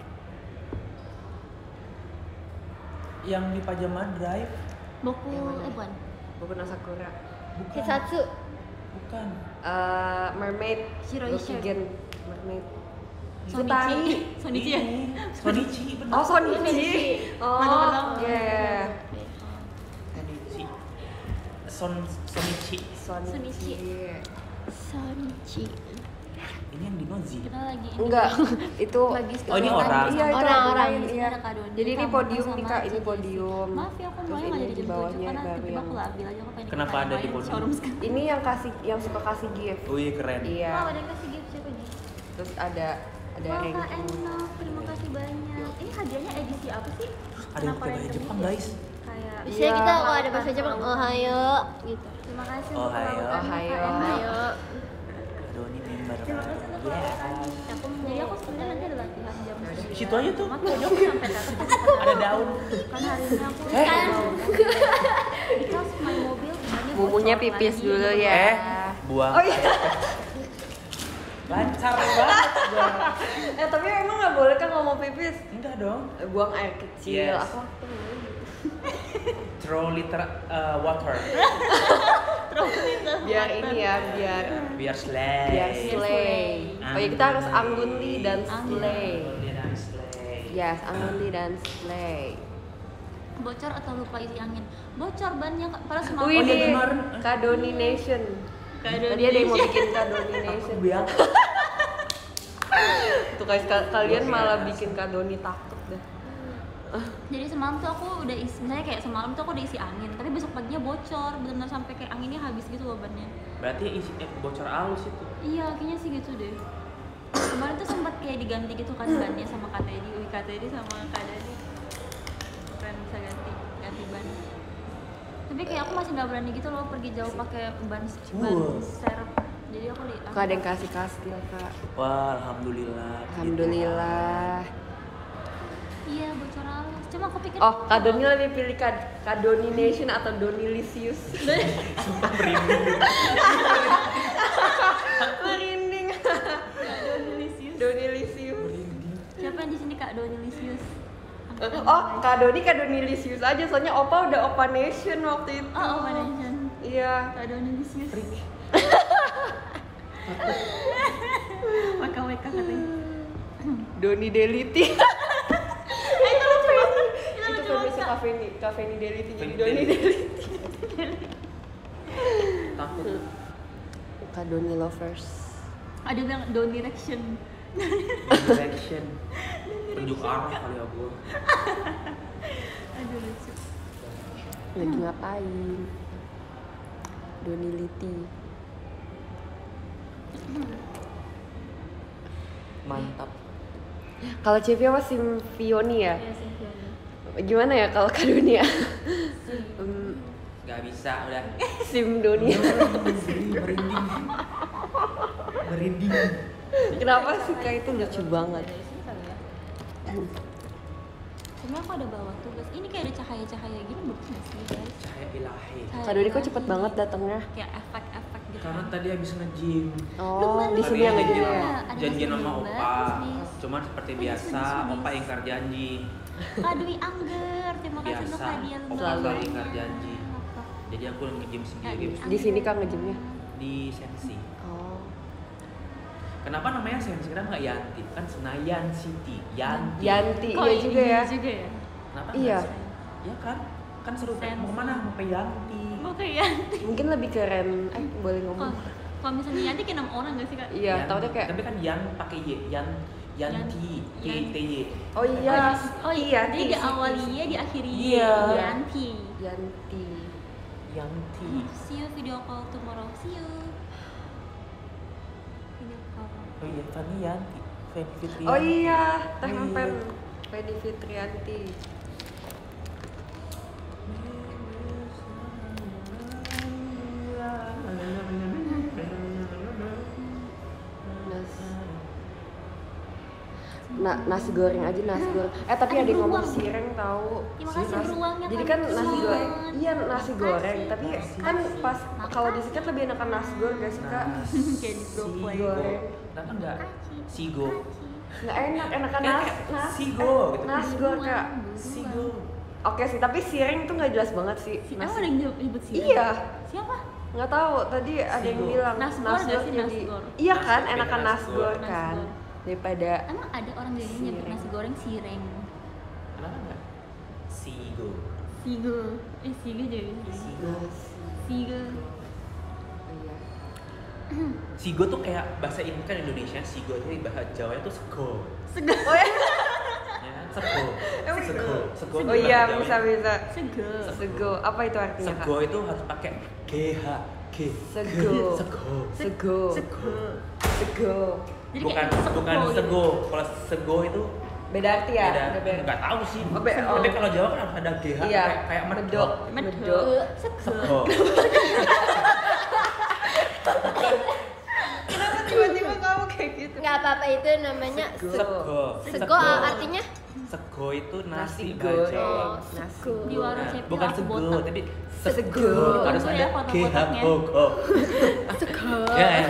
Yang di Pajama Drive? Boku, Yang mana? eh bukan. Buku no Sakura. Bukan. Hitsatsu Bukan. Eh, Mermaid. Shiroisha. Gokigen. Mermaid. Sonichi. Sonichi ya? Ini. Sonichi bener. Oh, Sonichi. Sonichi. Oh, Lagu pertama. iya. Sonichi. Son Sonichi. Sonichi. Sonichi Ini yang di Nozi. Kita lagi ini. Enggak, itu Lagi Oh, ini orang. Iya, itu Orang-orang. lain, iya. Ada Kak Doni, Jadi ini Kak podium Mama nih sama Kak, ini J J C. podium. Maaf ya aku Terus mulai ini nggak di jadi jam bawahnya tujuh karena baru tiba-tiba yang- aku labil aja aku pengen Kenapa ikutan ada di main podium? showroom sekarang. Ini yang kasih yang suka kasih gift. Wih keren. Iya. Oh, ada yang kasih gift siapa Ji? Terus ada ada Wah, Kak, ranking. enak. Terima kasih banyak. Ini hadiahnya edisi apa sih? Ada yang pakai bahasa Jepang guys. Kayak Biasanya Iya. kita kalau ada bahasa Jepang, ohayo gitu. terima kasih Oh, untuk hayo. melakukan Ohayo. Kak, enak. Ohayo. Doni member. Terima kasih untuk melakukan. Aku jadi aku sebenarnya nanti ada latihan jam sembilan. Situ aja tuh. Cuma pojok sampai atas. Ada daun. Kan hari ini aku Eh. di kelas main mobil bannya Bumbunya bocor pipis lagi. dulu ya. Eh, buang. Oh iya. Lancar banget. gua. Eh tapi emang nggak boleh kan ngomong pipis? Enggak dong. Eh, Buang air kecil. Yes. Aku waktu dulu. Throw liter uh, water. Biar ini ya, biar Biar slay. biar slay. Oh ya kita harus anggunli dan slay. Anggunli dan slay. Yes, anggunli dan slay. Bocor atau lupa isi angin? Bocor bannya Kak. Padahal semalam Wih, Oh, iya, ini kemarin. Kadoni Nation. Kadoni Tadi ada yang mau bikin Kadoni Aku Nation. bilang. Tuh guys, ka- kalian malah bikin Kadoni takut dah. jadi semalam tuh aku udah isi, misalnya kayak semalam tuh aku udah isi angin, tapi besok paginya bocor, benar-benar sampai kayak anginnya habis gitu loh bannya. Berarti isi eh, bocor halus itu. Iya, kayaknya sih gitu deh. Kemarin tuh sempat kayak diganti gitu kan bannya sama Kak Teddy, Wih Kak Teddy sama Kak Dani. Keren bisa ganti, ganti ban. Tapi kayak aku masih nggak berani gitu loh pergi jauh pakai ban ban Wow. serep. Jadi aku di. Kok ada yang kasih kastil kak? Wah, alhamdulillah. Alhamdulillah. Iya bocor halus. Cuma aku pikir. Oh, Kak Doni lebih pilih Kak Kadoni Nation atau Donilisius? Merinding. Merinding. Donilisius. Donilisius. Siapa yang di sini Kak Donilisius? Oh, Kak Doni Kak Donilisius aja, soalnya Opa udah Opa Nation waktu itu. Oh, Opa Nation. Iya. Kak Donilisius. Waka waka katanya. Doni Deliti. Itu lucu banget. Itu fansnya Kaveni, Kaveni Deliti jadi Kaveni Doni Deliti. Deliti. Takut. Kak Doni lovers. Ada yang bilang Don Direction. Direction. Tunjuk arah kali ya gua. Aduh lucu. Lagi ngapain? Doniliti. Mantap. Kalau C V apa Simfioni ya? Iya sih, Fiona. Gimana ya kalau Kak Doni ya? Hmm, Gak bisa udah. Sim Doni. Merinding. Merinding. Kenapa sih Kak itu lucu banget? Dari sini kali ya. Sebenarnya aku ada bawa tugas. Ini kayak ada cahaya-cahaya gini bagus nggak sih guys? Cahaya ilahi. Cahaya Kak Doni kok ilahi. cepet banget datangnya? Kayak efek-efek gitu. Karena tadi habis nge-gym. Oh, di sini yang Ada- ngejil ya? ada Janjian bisnis sama juga, Opa. bisnis. Cuman seperti Oh, biasa, bisnis, bisnis. Opa ingkar janji. Kak Dwi Angger, terima kasih untuk Biasa. hadiah Opa lumayan selalu banyak. ingkar janji. Jadi aku nge-gym sendiri Di sini Kak ngejimnya? di Sensi. Oh. Kenapa namanya Sensi? Kenapa nggak Yanti? Kan Senayan City. Yanti. Yanti, Kok iya juga ya. juga ya? Kenapa Iya. nggak Sen? Iya kan? Kan seru kan? Sensi. Mau kemana? Mau ke Yanti. Oh kayak Mungkin lebih keren. Eh, boleh Oh, ngomong. kalau misalnya Yanti kayak enam orang gak sih Kak? Iya, Yan- taunya kayak Tapi kan Yan pakai Y. Yan Yanti. Y Yan- T Y. oh iya. Oh iya, jadi Ti, di si, awal ti, si. Y, di akhir Y. Iya. Yanti. Yanti. Yanti. See you video call tomorrow. See you. Video call. Oh iya, Fanny Yanti. Fanny Fitri. Oh iya, Teh Iya. Empen. Fedi Fitrianti. Nas. Na, nasi goreng aja nasi goreng. Eh tapi Ada ada yang ngomong beruang. sireng tahu. Ya, makasih Nasi- beruangnya Jadi kan kan nasi kecil goreng. banget. Iya nasi goreng. Makasih. Tapi kan pas kalau disikat lebih enakan nasi goreng gak sih kak? Kayak di Sigo. goreng. Kenapa enggak? Kaci. Sigo. Kaci. Nggak enak enakan Kayak- nas kayak nas. sigo eh, gitu. Nasgor kak. Sigo. Oke sih tapi sireng tuh nggak jelas banget sih. Si, Nasi- emang ada yang nyebut sih? Iya. Siapa? Nggak tahu tadi ada yang Sigo. bilang Nasgor nggak sih, jadi nasgor? iya kan Nasgor, enakan beda nasgor nasgor. kan Nasgor. daripada Emang ada orang di sini nyebut Sireng. nasi goreng sireng? Kenapa enggak? Sigo. Sigo. Eh Sigo jadi Sigo. nas. Sigo. Iya. Sigo tuh kayak bahasa ini kan Indonesia, Sigo jadi bahasa Jawa itu sego. Sego. Oh ya. Ya kan? Sego. Emang Sego. Sego. tuh Oh iya bahasa bisa Jawanya. bisa. Sego. Sego. Apa itu artinya kak? Sego itu harus pakai G H G. Sego. Sego. Sego. Sego. Sego. Jadi bukan kayak sego bukan gitu. sego. Kalau sego itu Beda arti ya? beda. Udah beda. Nggak tahu sih. Oh, be- Tapi oh. kalau Jawa kan ada G H Iya. kayak kayak medok. Medok. Medok. Sego. Sego. Sego. Kenapa tiba-tiba kamu kayak gitu? Nggak apa-apa, itu namanya Sego. Sego. Sego artinya Sego itu nasi, Nasi bajor. goreng. oh, Nasi. sego. Di warung Nah, Cepi bukan aku sego, botak. tapi Sego. sego. Harus Tunggu ada ya G H foto-fotonya. O Go. Sego. Ya, ya.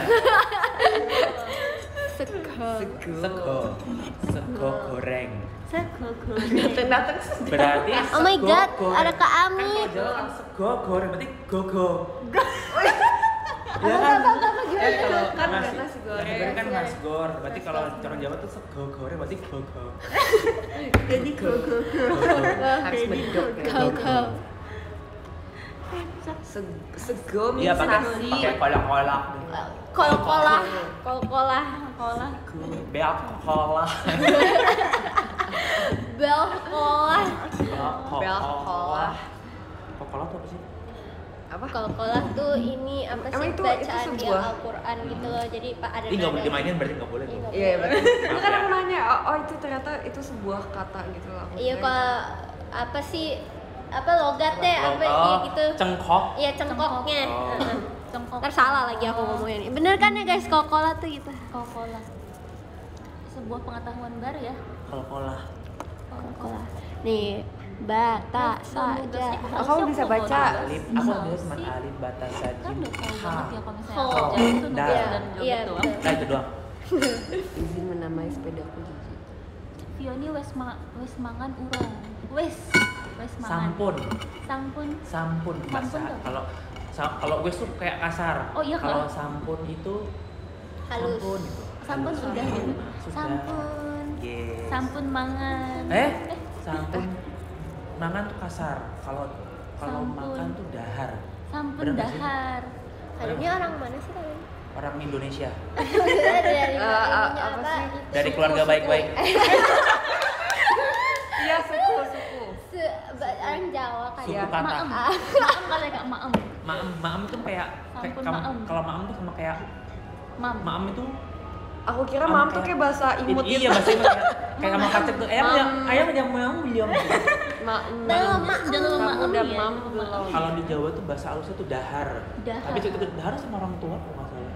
Sego. Sego. Sego goreng. Sego goreng. Datang-datang Berarti Oh my sego god, goreng. ada Kak Kan Ami. kalau Jawa kan sego goreng berarti gogo. Apa, Ya kan? apa, apa, apa, gimana? Eh, kalau Kan nasi, ada nasi goreng. nasi goreng kan nasgor. Berarti kalau orang Jawa tuh sego goreng berarti gogo. Jadi gogo. harus medok ya. Go, go. Se- Sego Iya mix pakai nasi. pakai kolak-kolak. Kol-kolah, kol-kolah, Kolah. Beak kolak. bel kolah. Bel kolah. Kolak tuh apa sih? Apa? Kol-kolah tuh ini apa sih Emang itu- itu bacaan di sebuah- Al-Quran gitu loh. Jadi Pak ada Ini nggak boleh nada. dimainin berarti nggak boleh tuh. Iya, Iya, berarti. Itu kan ya. aku nanya, oh, oh itu ternyata itu sebuah kata gitu loh. Aku Iya, kira kalau apa sih apa logat deh apa Oh, iya gitu. Cengkok. Iya cengkoknya. Oh. Heeh. Cengkok. Ntar salah lagi aku ngomongin. Bener kan ya guys, kol-kolah tuh gitu. Kokola. Sebuah pengetahuan baru ya. Kol-kolah. Kol-kolah. Nih, bata saja. Oh, kamu bisa baca. Alif, aku biasa cuma alif batas Kan sajim. udah tahu banget ya kalau misalnya Oh. aku jalan tuh Dah. nulis dan Iya, joget doang. betul. Nah itu doang. izin menamai sepedaku jijik. Fioni wes ma wes mangan urong. Wes wes mangan. Sampun. Sampun. Sampun bahasa Sampun tuh. kalau sa- kalau gue tuh kayak kasar. Oh, iya, Kalau kalau- sampun itu Halus. sampun gitu. Sampun Halus. udah gitu. Sudah. Sampun. Yes. Sampun mangan. Eh, sampun. Mangan tuh kasar. Kalau kalau Sampun. makan tuh dahar. Sampun Bener nggak sih? dahar. Aduhnya orang mana sih kalian? Orang Indonesia. Maksudnya dari Eh, ininya apa apa? sih? Dari Suku, keluarga suku. baik-baik. Iya, suku, suku. Se- ba- orang Jawa kan Suku ya. kata. Maem. Ah. Maem kali kak maem. Maem, maem itu kayak, kayak Sampun kamu- maem. kalau maem tuh sama kayak Mam. maem itu Aku kira sama mam tuh kayak bahasa imut Iya, gitu. bahasa imut kayak kayak sama kacang tuh. Ayam Mam. ayam ayam ayam ayam belum. Ma- Belum, ma- maem. Belum Kamu maem udah ya, mam belum belum? maem. Kalau di Jawa tuh bahasa halusnya tuh dahar. Dahar. Tapi itu dahar sama orang tua kok nggak salah.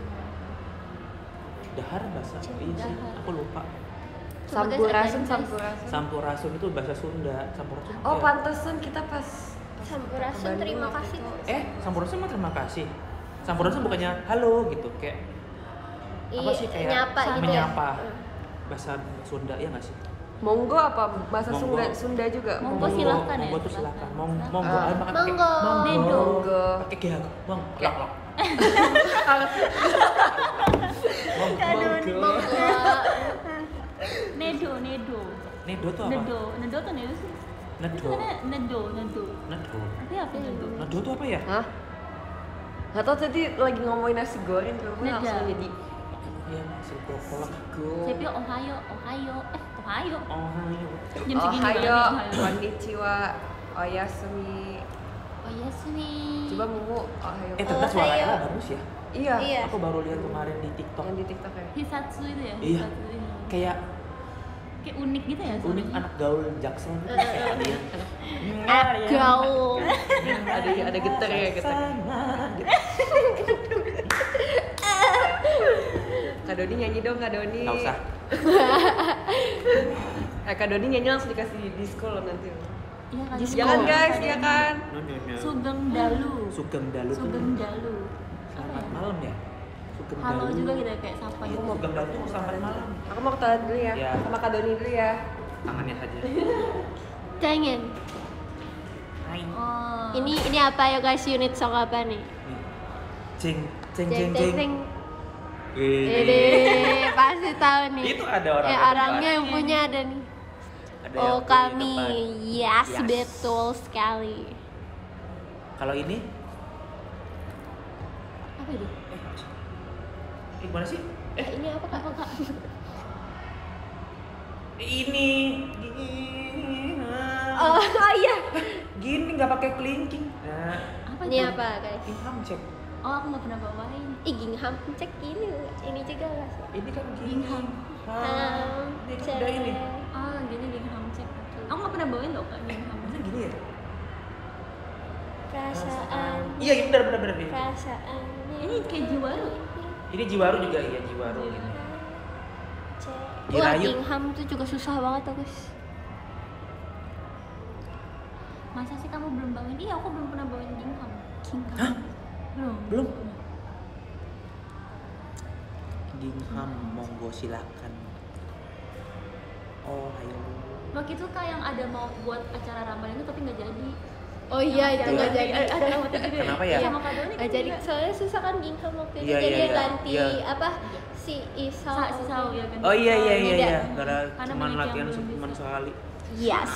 Dahar bahasa iya sih, Dahar. aku lupa. Sampurasun, guys. sampurasun. Sampurasun itu bahasa Sunda. Sampurasun. Oh, kayak- pantesan kita pas Sampurasun, ke Bandung terima waktu kasih. itu. Eh, Sampurasun mah terima kasih. Sampurasun bukannya halo gitu, kayak apa Iya, sih kayak nyapa gitu ya. menyapa. Bahasa Sunda ya nggak sih? Monggo apa bahasa Monggo. Sunda Sunda juga? Monggo silahkan ya, Monggo tuh silahkan. silakan. Mong, Silahkan. monggo, Ah. ayo makan pakai Monggo. Nedo. Monggo. Pakai G H, mong, Kayak- lok lok. Monggo. Nedo, nedo. Nedo tuh apa? Nedo, nedo tuh nedo sih. Nedo. Itu kan nedo, nedo. Nedo. Tapi apa nedo? Nedo tuh apa ya? Hah? Gak tau tadi lagi ngomongin nasi goreng gue Neda. langsung jadi Iya, silko kolak. go. Cepi Ohio, Ohio. Eh, Ohio. Oh, iya. Jam segini Ohayo, banget nih, Ohio. konnichiwa, oyasumi. Oh iya sih. Coba Mumu, ohayo. Eh, ternyata suara Ohio. Ella bagus ya. Iya, Iya. Aku baru lihat kemarin di TikTok. yang di TikTok ya. Hisatsu itu ya? Iya. Hisatsu ini. Kayak Kayak unik gitu ya unik suaranya. anak gaul Jaksel gitu. Kayak ada yang Gaul. Ada ada getar ya getar. Sana, gitu. Kak Doni nyanyi dong Kak Doni. Nggak usah. Eh Kak Doni nyanyi langsung dikasih disko loh nanti. Iya kan? Jangan guys, ya kan. No, no, no. Sugeng Dalu. Sugeng Dalu tuh. Sugeng Dalu. Selamat malam ya. Sugeng Halo Dalu. juga kita kayak sapa Iya, gitu. Sugeng Dalu tuh selamat malam. Aku mau ke toilet dulu ya. Ya. Sama Kak Doni dulu ya. Tangannya saja. Jangan. Hai. Oh. Ini ini apa ya guys, unit song apa nih? Nih. Jeng jeng Jeng jeng jeng jeng. jeng. Wih. Ini pasti tahu nih. Itu ada orang Eh, di depan. orangnya yang punya ada nih. Ada Oh yang punya kami, depan. yes, Yes. betul sekali. Kalau ini Apa itu? eh eh, gimana sih? Eh ini apa kak? Apa kak? Ini gini. Oh, oh iya. Gini nggak pakai kelingking. Nah, Apa Ini itu? apa guys? ilham cek. Oh, aku nggak pernah bawain. Ih, Gingham cek ini ini juga nggak sih? Ini kan Gingham. Ah, ini Cek. udah ini. Ah, gini Gingham cek. Aku nggak pernah bawain loh kak Gingham. Masa gini ya? Perasaan. Iya, ini benar benar benar. Perasaan. Ini kayak Jiwaru. Ini Jiwaru juga, iya Jiwaru ini. Wah, Jirayut. Gingham tuh juga susah banget tuh guys. Masa sih kamu belum bawain? Iya, aku belum pernah bawain Gingham. Gingham. Hah? Belum. Belum. Gingham, monggo silakan. Oh, ayo. Waktu itu kak yang ada mau buat acara Ramadan itu tapi nggak jadi. Oh iya, itu nggak jadi. Ada ada waktu itu juga. Kenapa ya? Sama Kak Doni Nggak kan jadi, juga. soalnya susah kan Gingham waktu itu. Iya, Jadi iya, dia iya. ganti Iya. apa si Isau. Sa- si Sau ya kan. Oh iya iya iya Tidak. iya, gara Karena cuman banyak yang latihan belum cuma bisa. sekali. Yes.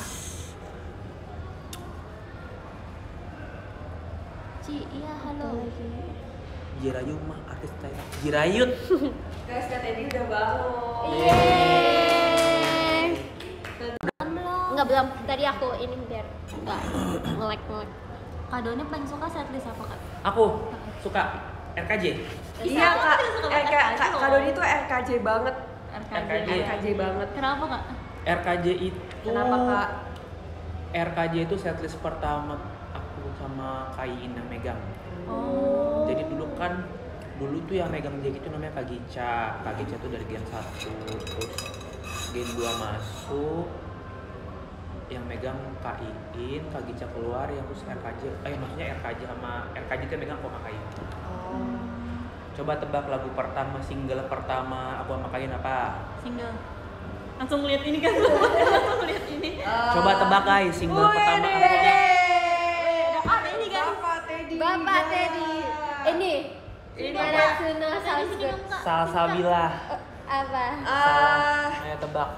Ci, iya halo. Jirayut mah artis Thailand. Jirayut. Guys, Kak Teddy udah bangun. Yeay. Belum. Enggak belum. Tadi aku ini biar enggak nge-lag nge-lag. Kak Doni paling suka setlist apa kak? Aku suka R K J. Iya Aku kak, tidak suka eh, banget kak, R K J kak, loh. Kak Doni tuh R K J banget. R K J. R K J. R K J banget. Kenapa kak? R K J itu Kenapa kak? R K J itu setlist pertama aku sama Kain yang megang. Oh. Jadi dulu kan dulu tuh yang megang J itu namanya Kak Gica. Kak Gica tuh dari Gen satu, terus Gen dua masuk, yang megang Kak Iin, Kak Gica keluar, yang terus R K J, eh maksudnya R K J sama R K J tuh yang megang aku sama Kain. Oh. Coba tebak lagu pertama, single pertama aku sama Kain apa? Single. Langsung lihat ini kan. Langsung lihat ini. Coba tebak guys, single pertama aku sama Ada ini kan. Bapak Teddy. Bapak Teddy. Ini Ini Mana Bapak. Suno Ada di sini Salzburg. dong kak. Salsabilah. Apa? Ah, Ayo tebak.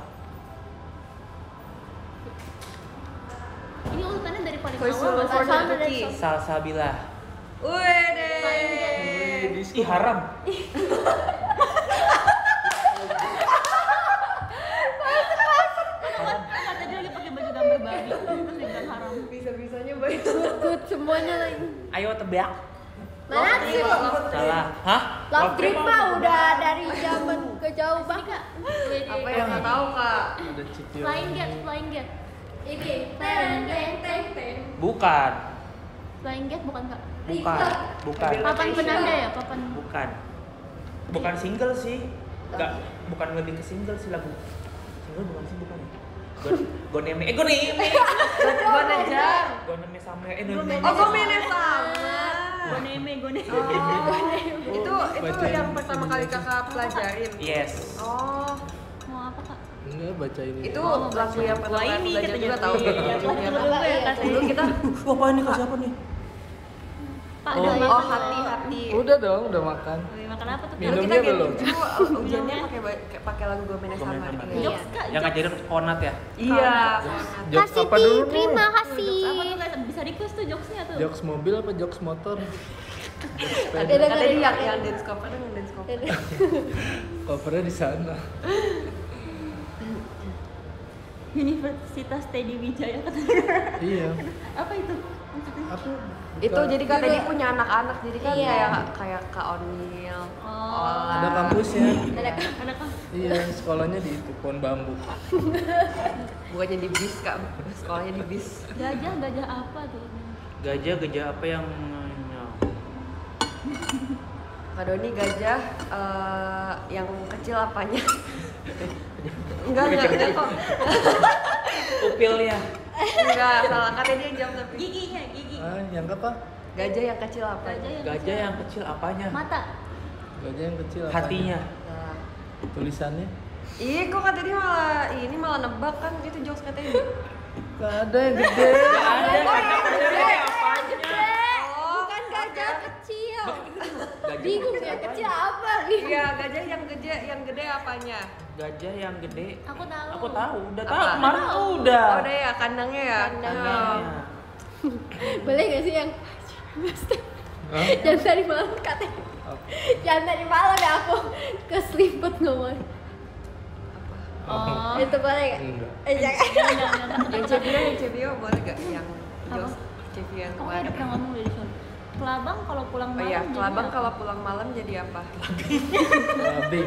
Ini urutannya dari paling Voice awal over bahasa the Salsa. cookie. Salsabilah. Wede. Ih haram. Kak tadi lagi pakai baju gambar babi. Terus dibilang haram. Bisa-bisanya baik. Good semuanya lagi. Ayo tebak. Mana sih? Salah. Hah? Love Trip mah udah dari zaman ke jauh banget. Apa yang nggak tahu kak? Ada Cipio. Flying Gate, Flying Gate. Ini teng teng teng teng. Bukan. Flying Gate bukan kak? Bukan. Bukan. Papan penanda ya, papan. Bukan. Bukan single sih. Enggak, bukan lebih ke single sih lagu. Single bukan sih bukan ya. Gon- Goneme, eh Goneme. Gua nejar. Goneme sama eh Goneme. Oh, gue mainnya sama. Goneme, Goneme. Oh, itu itu Bacain yang pertama kali ini. kakak pelajarin. Yes. Oh, Mau apa kak? Enggak baca ini. itu Oh, lagu yang pertama Wah, kali ini belajar katanya. juga tahu Iya, ya. iya, Dulu ya, kasih. Dulu kita Wah, apa ini kak siapa nih? Pak, Oh. ada oh makan. hati-hati. Udah dong, udah makan. Wih, makan apa tuh? Dulu Minumnya kita kayak belum? gitu ujiannya pakai ba- kayak pakai lagu gue mainnya Gomena sama. Sama. Iya. Jokes kak. Yang ngajarin konat ya? Iya. Jokes Kasih apa Ti, dulu nih? terima Jokes kasih. apa tuh guys? Bisa request tuh jokesnya tuh. Jokes mobil apa jokes motor? Ada Beda ada dari yang yang- yang dance cover ada yang dance cover. Covernya di sana. Universitas Teddy Wijaya katanya. Iya. Apa itu? Maksudnya? Aku Itu buka- jadi kan tadi punya anak-anak jadi kan Iya. kayak kayak Kak Onil. Oh. ada kampusnya. Ada Ada kan? Iya, sekolahnya di itu pohon bambu. Bukannya di bis Kak, sekolahnya di bis. Gajah, gajah apa tuh? Gajah, gajah apa yang Kak Doni gajah eh, yang kecil apanya? Enggak, enggak, enggak kok. upilnya? Enggak, salah katanya dia jam tapi. Giginya, gigi. Ah, yang apa? Gajah yang kecil apa? Gajah yang Gajah kecil. yang kecil apanya? Mata. Gajah yang kecil apanya? Hatinya. Nah. Tulisannya? Ih, kok kata dia malah ini malah nebak kan itu jokes katanya. Gak ada yang gede. Ada gajah gede Bukan gajah kecil. Gajah Bingung ya kecil apa nih? Iya, gajah yang gede yang gede apanya? Gajah yang gede. Aku tahu. Aku tahu, udah Apa? tahu. Kemarin tuh udah. Oh, udah ya kandangnya ya. Kandangnya. Kandangnya. Boleh gak sih yang Hah? jangan dari malam katanya. Apa? Jangan dari malam ya aku keselipet ngomong. Oh. Itu boleh gak? Enggak. Eh jangan. Jangan, jangan, jangan. Yang Cevio, yang Cevio boleh gak? Yang Apa? jokes Cevio yang Aku kemarin. ada pernah ngomong dari sana. Kelabang kalau pulang Oh malam. iya, jadi kelabang apa? kalau pulang malam jadi apa? Labing.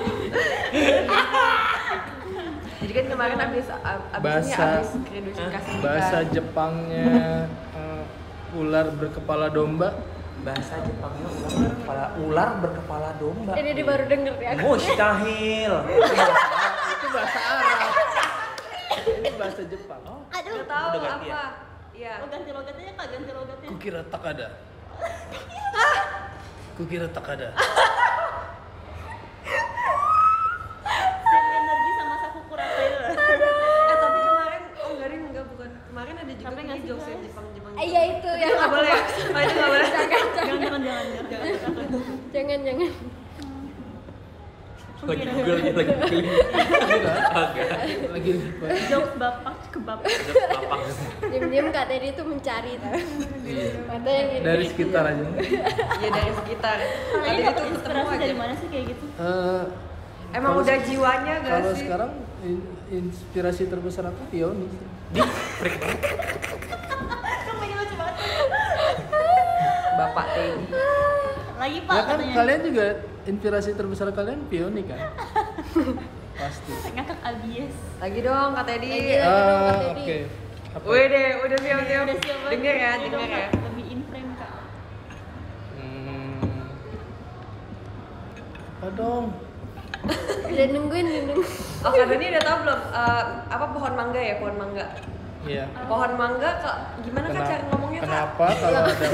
Jadi kan kemarin abis abis ini Bahasa- abis reduksi Bahasa Jepangnya eh, ular berkepala domba. Bahasa Jepangnya ular berkepala ular berkepala domba. Ini dia baru denger ya. Mustahil. Itu bahasa Arab. Ini bahasa Jepang. Oh, Aduh. Gak tahu Udah ganti apa? Iya. Oh, ganti logatnya kak, ganti logatnya. kukira takada. Kukira takada. Same energi sama Sakukurata itu. Eh tapi kemarin oh enggak Rin, enggak bukan. Kemarin ada juga Tapi nggak nih sih, jokes yang guys? Jepang Jepang. Eh, iya itu Itu yang nggak boleh. Oh itu nggak boleh. Jangan jangan jangan jangan. jangan jangan. Lagi Google dia lagi klik. Agak. Lagi lipat. Jokes bapak ke bapak. Bapak. Diam-diam Kak Teddy tuh mencari tuh. Iya. Ada yang ini. Dari sekitar aja. Iya dari sekitar. Kalau Tadi ini itu dapat ketemu inspirasi aja. dari mana sih kayak gitu? Eh, Emang kalau udah se- jiwanya gak Kalau sih? sekarang in- inspirasi terbesar aku Pioni. Di freak banget. Kamu ini lucu banget. Bapak Teddy. Lagi pak Ya kan katanya. kalian juga inspirasi terbesar kalian Pioni kan? Pasti. Ngakak abies. Lagi dong Kak Teddy. Lagi dong. Ah, Kak oke. Teddy. Apa? Wih deh, udah siap-siap. Udah siap banget. Dengar ya, Iya dong, dengar ya. Kak. Lebih in frame kak. Hmm. Apa dong? Udah nungguin, udah nungguin. Oh Kak Dani udah tau belum? Eh, apa pohon mangga ya, pohon mangga. Iya. Pohon mangga kak, gimana kak Kena- cara ngomongnya kak? Kenapa kalau ada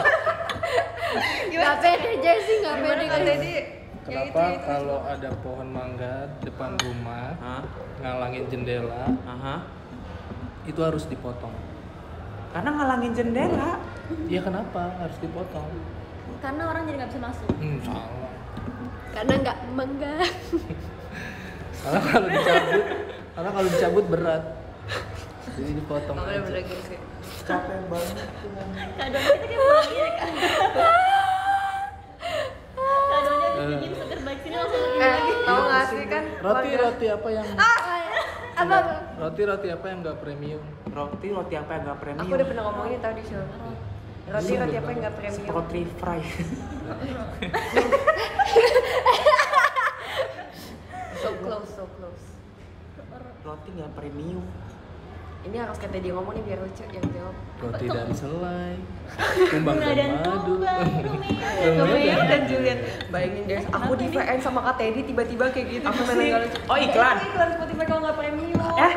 Gak pede aja sih, gak Gimana pede Kak guys. Teddy? Ya itu, kenapa itu. kalau ada pohon mangga depan rumah Hah? ngalangin jendela Aha. itu harus dipotong? Karena ngalangin jendela. Iya kenapa harus dipotong? Karena orang jadi nggak bisa masuk. Hmm, salah. Karena nggak mangga. Karena kalau dicabut, karena kalau dicabut berat. Jadi dipotong Oh, aja. bener-bener gitu sih. Capek banget. Kak Doni kita kayak pulang ya kak. Kak Doni habis Eh. bikin seger baik sini langsung lagi Eh, lagi. tau gak sih kan? Roti warga- roti apa yang Apa? apa? roti roti apa yang nggak premium? Roti roti apa yang nggak premium? Aku udah pernah ngomongin tau di show. Roti roti apa yang nggak premium? Roti fry. So close, so close. Roti nggak premium. Ini harus kata dia ngomong nih biar lucu yang jawab. Roti dan selai, kumbang Bunga dan dan madu. kumbang, Romeo. Romeo dan Juliet. Bayangin guys, aku di V N sama Kak Teddy tiba-tiba kayak gitu. Apa Gimana sih? nggak lucu? Oh, iklan. Iya, iklan Spotify kalau nggak premium. Eh,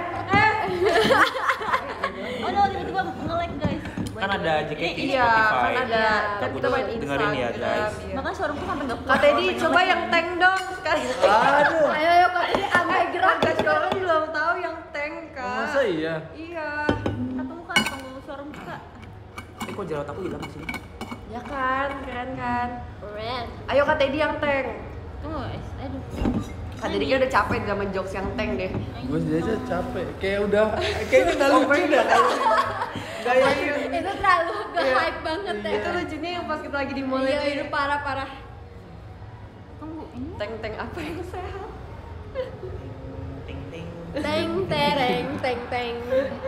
Oh no, tiba-tiba nge-lag guys. kan ada J K T di Iya, Spotify. kan ada. Kan kita main Dengerin Instagram. ya, guys. iya. Makanya suaraku sampai nggak Kak Teddy coba yang tank dong sekali. Aduh. Ayo ayo Kak Teddy agak gerak. Agak orang belum tahu yang tank kak. Masa iya? Iya. Atau kak, tunggu suaramu kak. Eh kok jerawat aku hilang sih? Ya kan, keren kan. Keren. Ayo Kak Teddy yang tank. Tunggu guys, aduh. Kak Teddy kayak udah capek zaman jokes yang tank deh. Gue aja capek. Kayak udah, kayaknya nggak lucu dah. Gaya itu. Itu terlalu Iya. nge-hype banget ya. Itu lucunya yang pas kita lagi di mall Iya, itu. itu parah-parah. Tunggu, ini Tank-tank apa yang sehat? Ting ting. Teng tereng teng teng.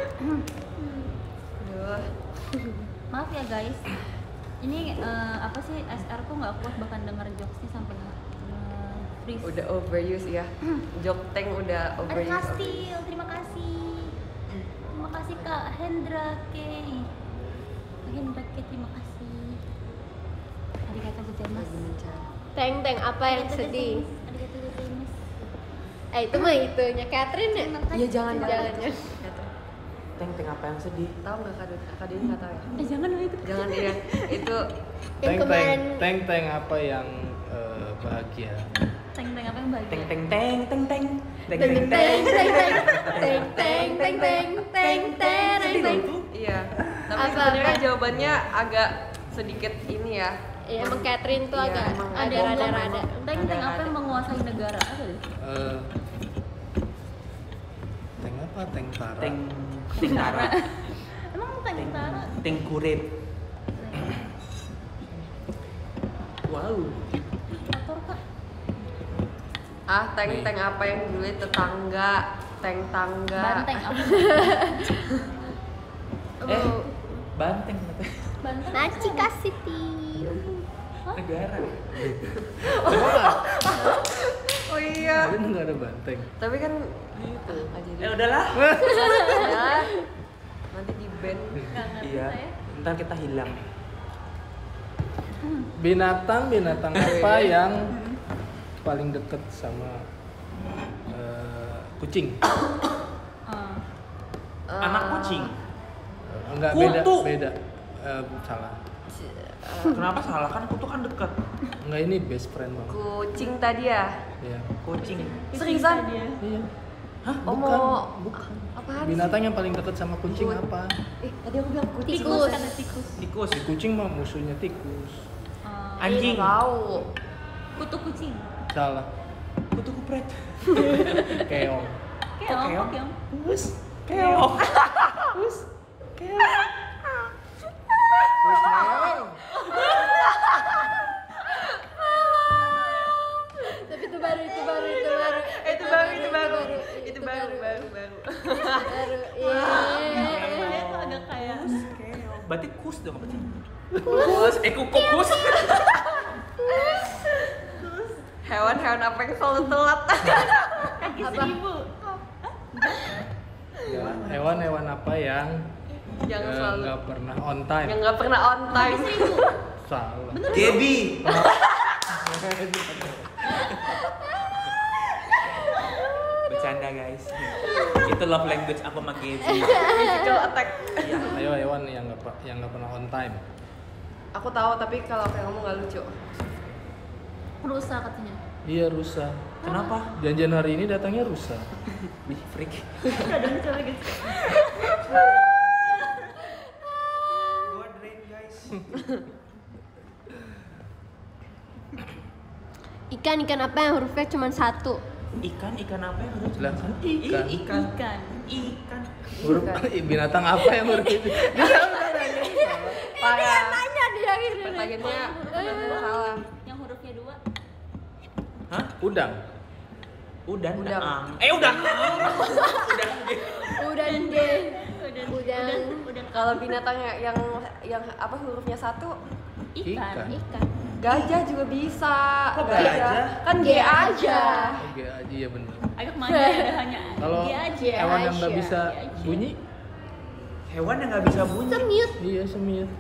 Aduh. maaf ya guys. Ini eh, apa sih S R ku nggak kuat bahkan denger jokesnya sampai eh, freeze. Udah overuse ya. Joke tank udah Ada overuse. Kastil, terima kasih. Terima kasih Kak Hendra K. Hendra K, terima kasih. Arigatou gozaimasu. Teng teng apa yang sedih? Arigatou gozaimasu. Eh itu mah itunya Catherine ya. Iya jangan Jangan, jangan. jangan. Teng teng apa yang sedih? Tahu nggak Kak Deni? Kak Deni nggak tahu ya? Eh jangan lah itu. Jangan iya. Itu Yang Teng teng kemarin teng teng apa yang eh, bahagia? Teng-teng apa yang bahagia? Teng teng teng teng teng. Teng teng teng teng teng. teng teng teng teng teng teng teng teng teng. iya. Tapi Apa, sebenarnya apa? jawabannya agak sedikit ini ya. Iya emang Catherine tuh Iya, agak emang ada ada rada-rada. Teng-teng apa Ada-ada. yang menguasai negara? Apa deh? Eh, teng apa? Teng tara. Teng teng tara. Emang bukan tentara? Teng kurit. Wow. Motor kak? Ah, tank-tank apa yang dulu tetangga, tank tangga. Banteng apa? Eh, Oh, banteng. Nacika City. Negara. Oh iya. Kalian nggak ada banteng. Tapi kan gitu. Ah, jadi. Ya udahlah. Ya. Nanti di band. Iya. Ntar kita hilang. Binatang binatang apa yang paling deket sama eh, kucing? Ah. Anak kucing. Eh, enggak beda Kutu. beda. Eh, salah. Kenapa salah kan kutu kan deket. Enggak, ini best friend banget. Kucing tadi ya. Iya. Kucing. Seriusan? dia. Iya. Hah? Oh, Bukan, mau- bukan. Apaan? Binatang yang paling dekat sama kucing Kut- apa? Eh, tadi aku bilang kucing. Tikus. Kata tikus. Tikus. Si kucing mah musuhnya tikus. Ah. Anjing. Tahu. Kutu kucing. Salah. Kutu kupret. Keong. Keong, keong? keong. Us. Keong. Us. Keong. Terus keong. Tapi itu baru, itu baru, itu baru. Itu baru, itu baru. Itu baru, baru, baru. Baru. Iya. Dia tuh agak kayak Keong. Berarti kus dong apa sih? Kus. Eh kukus. Hewan-hewan apa yang selalu telat? kaki seribu. Ya, hewan-hewan apa yang Yang eh, selalu nggak pernah on time? yang nggak pernah on time. Salah. Gebi. Bercanda guys. Itu love language aku sama Gebi. Physical attack. Iya. Ayo hewan yang nggak per- yang nggak pernah on time. Aku tahu tapi kalau kayak kamu nggak lucu. Rusa katanya. Iya, rusa. Kenapa? Janjian hari ini datangnya rusa. Wih, freak. Ada lucu lagi. Gua drain guys. Ikan, ikan apa yang hurufnya cuma satu? Ikan, ikan apa yang harus Lah, ikan? ikan. Ikan. Ikan. Ikan. Huruf binatang apa yang huruf itu? Parah. Tanya dia akhirnya. Pertanyaannya salah. Yang hurufnya dua. Hah? Udang. Udan. Udang. Ang. Eh udan. Udan. Udah deh. Udah. Udah. Udah. Kalau binatangnya yang yang apa hurufnya satu, Ikan. Ikan. Ikan. gajah juga bisa. Kok gajah? Kan G aja. Oke aja ya bener. Agak manja ada hanya Kalau dia aja. hewan yang nggak Asia. bisa Dia aja. bunyi, Hewan yang nggak bisa bunyi. Semut. iya semut.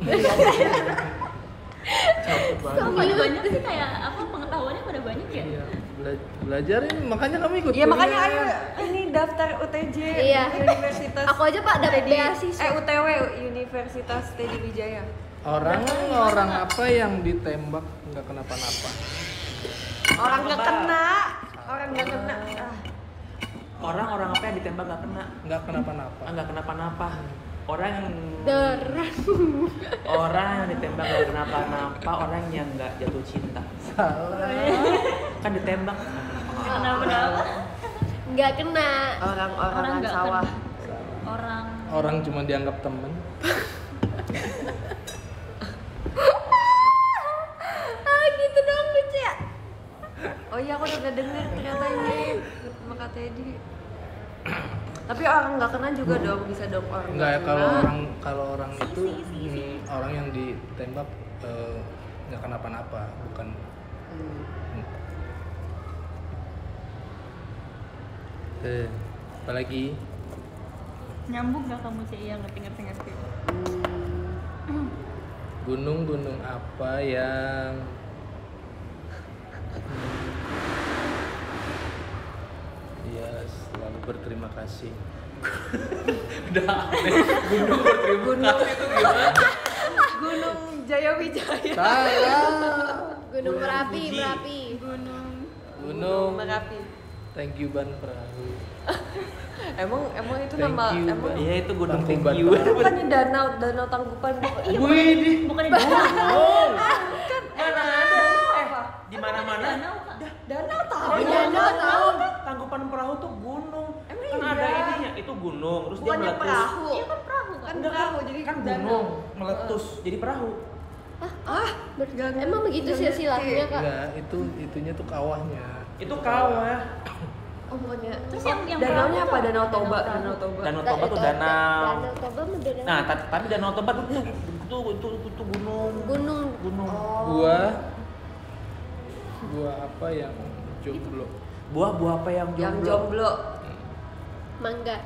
Capek banget. Pada banyak sih kayak apa pengetahuannya pada banyak ya. Iya, bela- belajar ini makanya kamu ikut. Iya makanya kuliah. ayo ini daftar U T J Iya. Universitas. Aku aja Pak dapat Teddy- beasiswa. Eh U T W Universitas Teddy Wijaya. Orang orang apa yang ditembak nggak kenapa-napa? Orang nggak kena, orang nggak kena. Ah, Orang-orang apa yang ditembak nggak kena? Nggak kenapa-napa. Ah, nggak kenapa-napa. Orang yang Deran. orang yang ditembak nggak kenapa-napa, orang yang nggak jatuh cinta. Salah. Kan ditembak. Kenapa-kenapa? Nggak kena. orang-orang Orang nggak sawah. kena. Orang Orang cuma dianggap temen. Ah gitu dong lucu ya. Oh iya aku udah denger ternyata ini sama Kak Teddy. Tapi orang nggak kena juga dong, bisa dong orang Enggak ya, nggak kalau kena. orang kalau orang itu hmm, orang yang ditembak eh, nggak kenapa-napa, bukan. Hmm. Eh, apalagi nyambung gak kamu sih yang ngerti-ngerti-ngerti? Hmm. gunung-gunung apa yang ya selalu berterima kasih. Udah aneh. Gunung berterima kasih itu gimana? Gunung Jaya Wijaya. Salah. Gunung Merapi, Fuji. Merapi. Gunung Gunung. Merapi. Thank you Ban Perahu. Emang emang itu Thank nama you, emang Bang. Iya itu gunung Tangkuban tinggi. Perahu. bukannya danau danau Tangkuban bukan? iya Wih, di bukan di danau Mana ada? Eh, di mana-mana. danau Kak. Danau tahu. Danau tahu. Tangkupan perahu tuh gunung. Emang Kan iya? ada ininya, itu gunung. Terus dia Bukannya meletus. perahu. Iya kan perahu kan Kan perahu jadi Kan danau. gunung meletus jadi perahu. Ah, Ber- Nggak Emang ngerti. begitu sih silapnya kak? enggak, itu itunya tuh kawahnya. Itu kawah. Oh bukannya. Terus yang yang danaunya perahu apa? tuh Danau apa? Toba, Danau Danau Toba. Danau Toba tuh danau. Danau Toba mah danau. Nah, ta- tapi Danau Toba tuh tuh tuh tuh, tuh, tuh gunung. Gunung. Gunung. Oh. Buah buah apa yang jomblo? Buah buah apa yang Yang jomblo? jomblo. Mangga.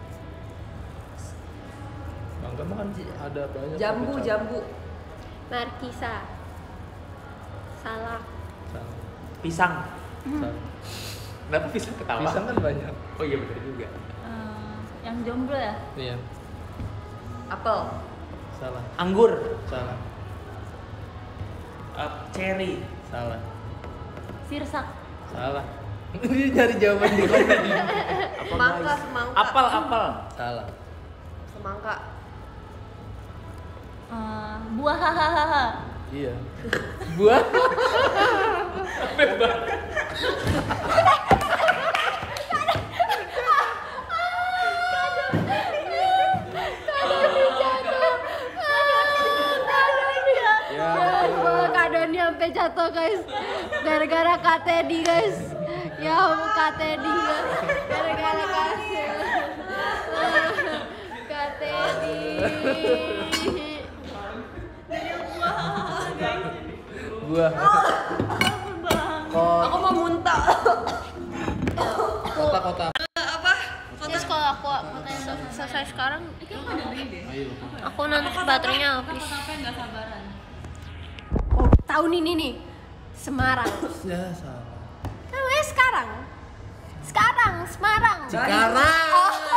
Mangga mah kan ada banyak. Jambu, tapi jambu. Markisa. Salak. Salah. Pisang. Salah. Kenapa pisang ketawa? Pisang kan banyak. Oh iya benar juga. Eh, yang jomblo ya? Iya. Apel. Salah. Anggur. Salah. Uh, cherry. Salah. Sirsak. Salah. Dia nyari jawaban di komen. Apa Semangka, guys? semangka. Apel, apel. Salah. Semangka. Eh, buah hahaha. Iya. Buah. Ya, betul. Kak Doni sampai jatuh guys. Gara-gara Kak Teddy guys. Ya ampun Kak Teddy guys. Gara-gara Kak Kak Teddy. Buah. Kota, Aku mau muntah. kota, kota. Terus kalau aku fotonya sel- selesai sekarang, Ayo. aku nanti baterainya habis. Sampai nggak sabaran. Oh, tahun ini nih Semarang. Ya salah. Kan gue sekarang. Sekarang Semarang. Cikarang.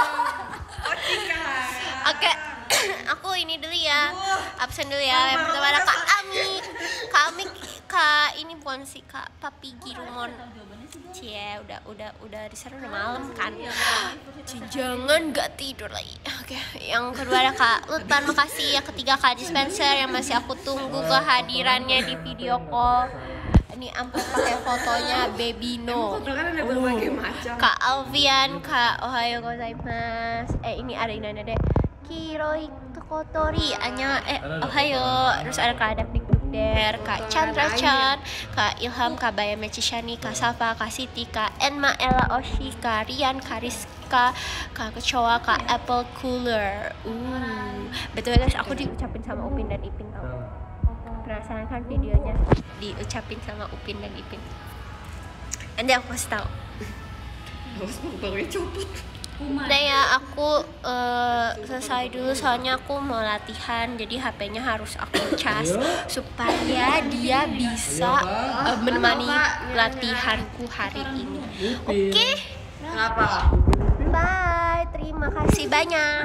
Oke, aku ini dulu ya, absen dulu ya. Yang pertama ada Kak Ami, Kak Ami, Kak ini bukan sih Kak Papi Girumon. Cie, udah udah udah di sana udah malam kan. Cie, jangan gak tidur lagi. Oke, yang kedua ada Kak Lutman, makasih. Yang ketiga Kak Dispenser yang masih aku tunggu kehadirannya di video call. Ini amplop pakai fotonya Baby No. Foto kan ada berbagai macam. Kak Alfian, Kak Ohayo gozaimasu. Eh ini ada ini ada deh. Kiroi Kotori, Anya, eh Ohayo. Terus ada Kak Adak Dikdukder, Kak Chandra Chan, Kak Ilham, Kak Bayame Cishani, Kak Safa, Kak Siti, Kak Enma Ella Oshi, Kak Rian, Kak Rizka, Kak Kecoa, Kak Apple Cooler. Uh, betul guys, aku diucapin sama Upin dan Ipin tau. Penasaran kan videonya diucapin sama Upin dan Ipin. Nanti aku kasih tau. Harus baru copot. Udah ya, aku uh, selesai dulu soalnya aku mau latihan, jadi H P-nya harus aku cas supaya dia bisa uh, menemani latihanku hari ini. Oke, Kenapa? bye. Terima kasih banyak.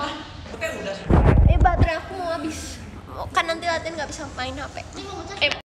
Eh baterai aku mau habis. Kan nanti latihan nggak bisa main H P. Eh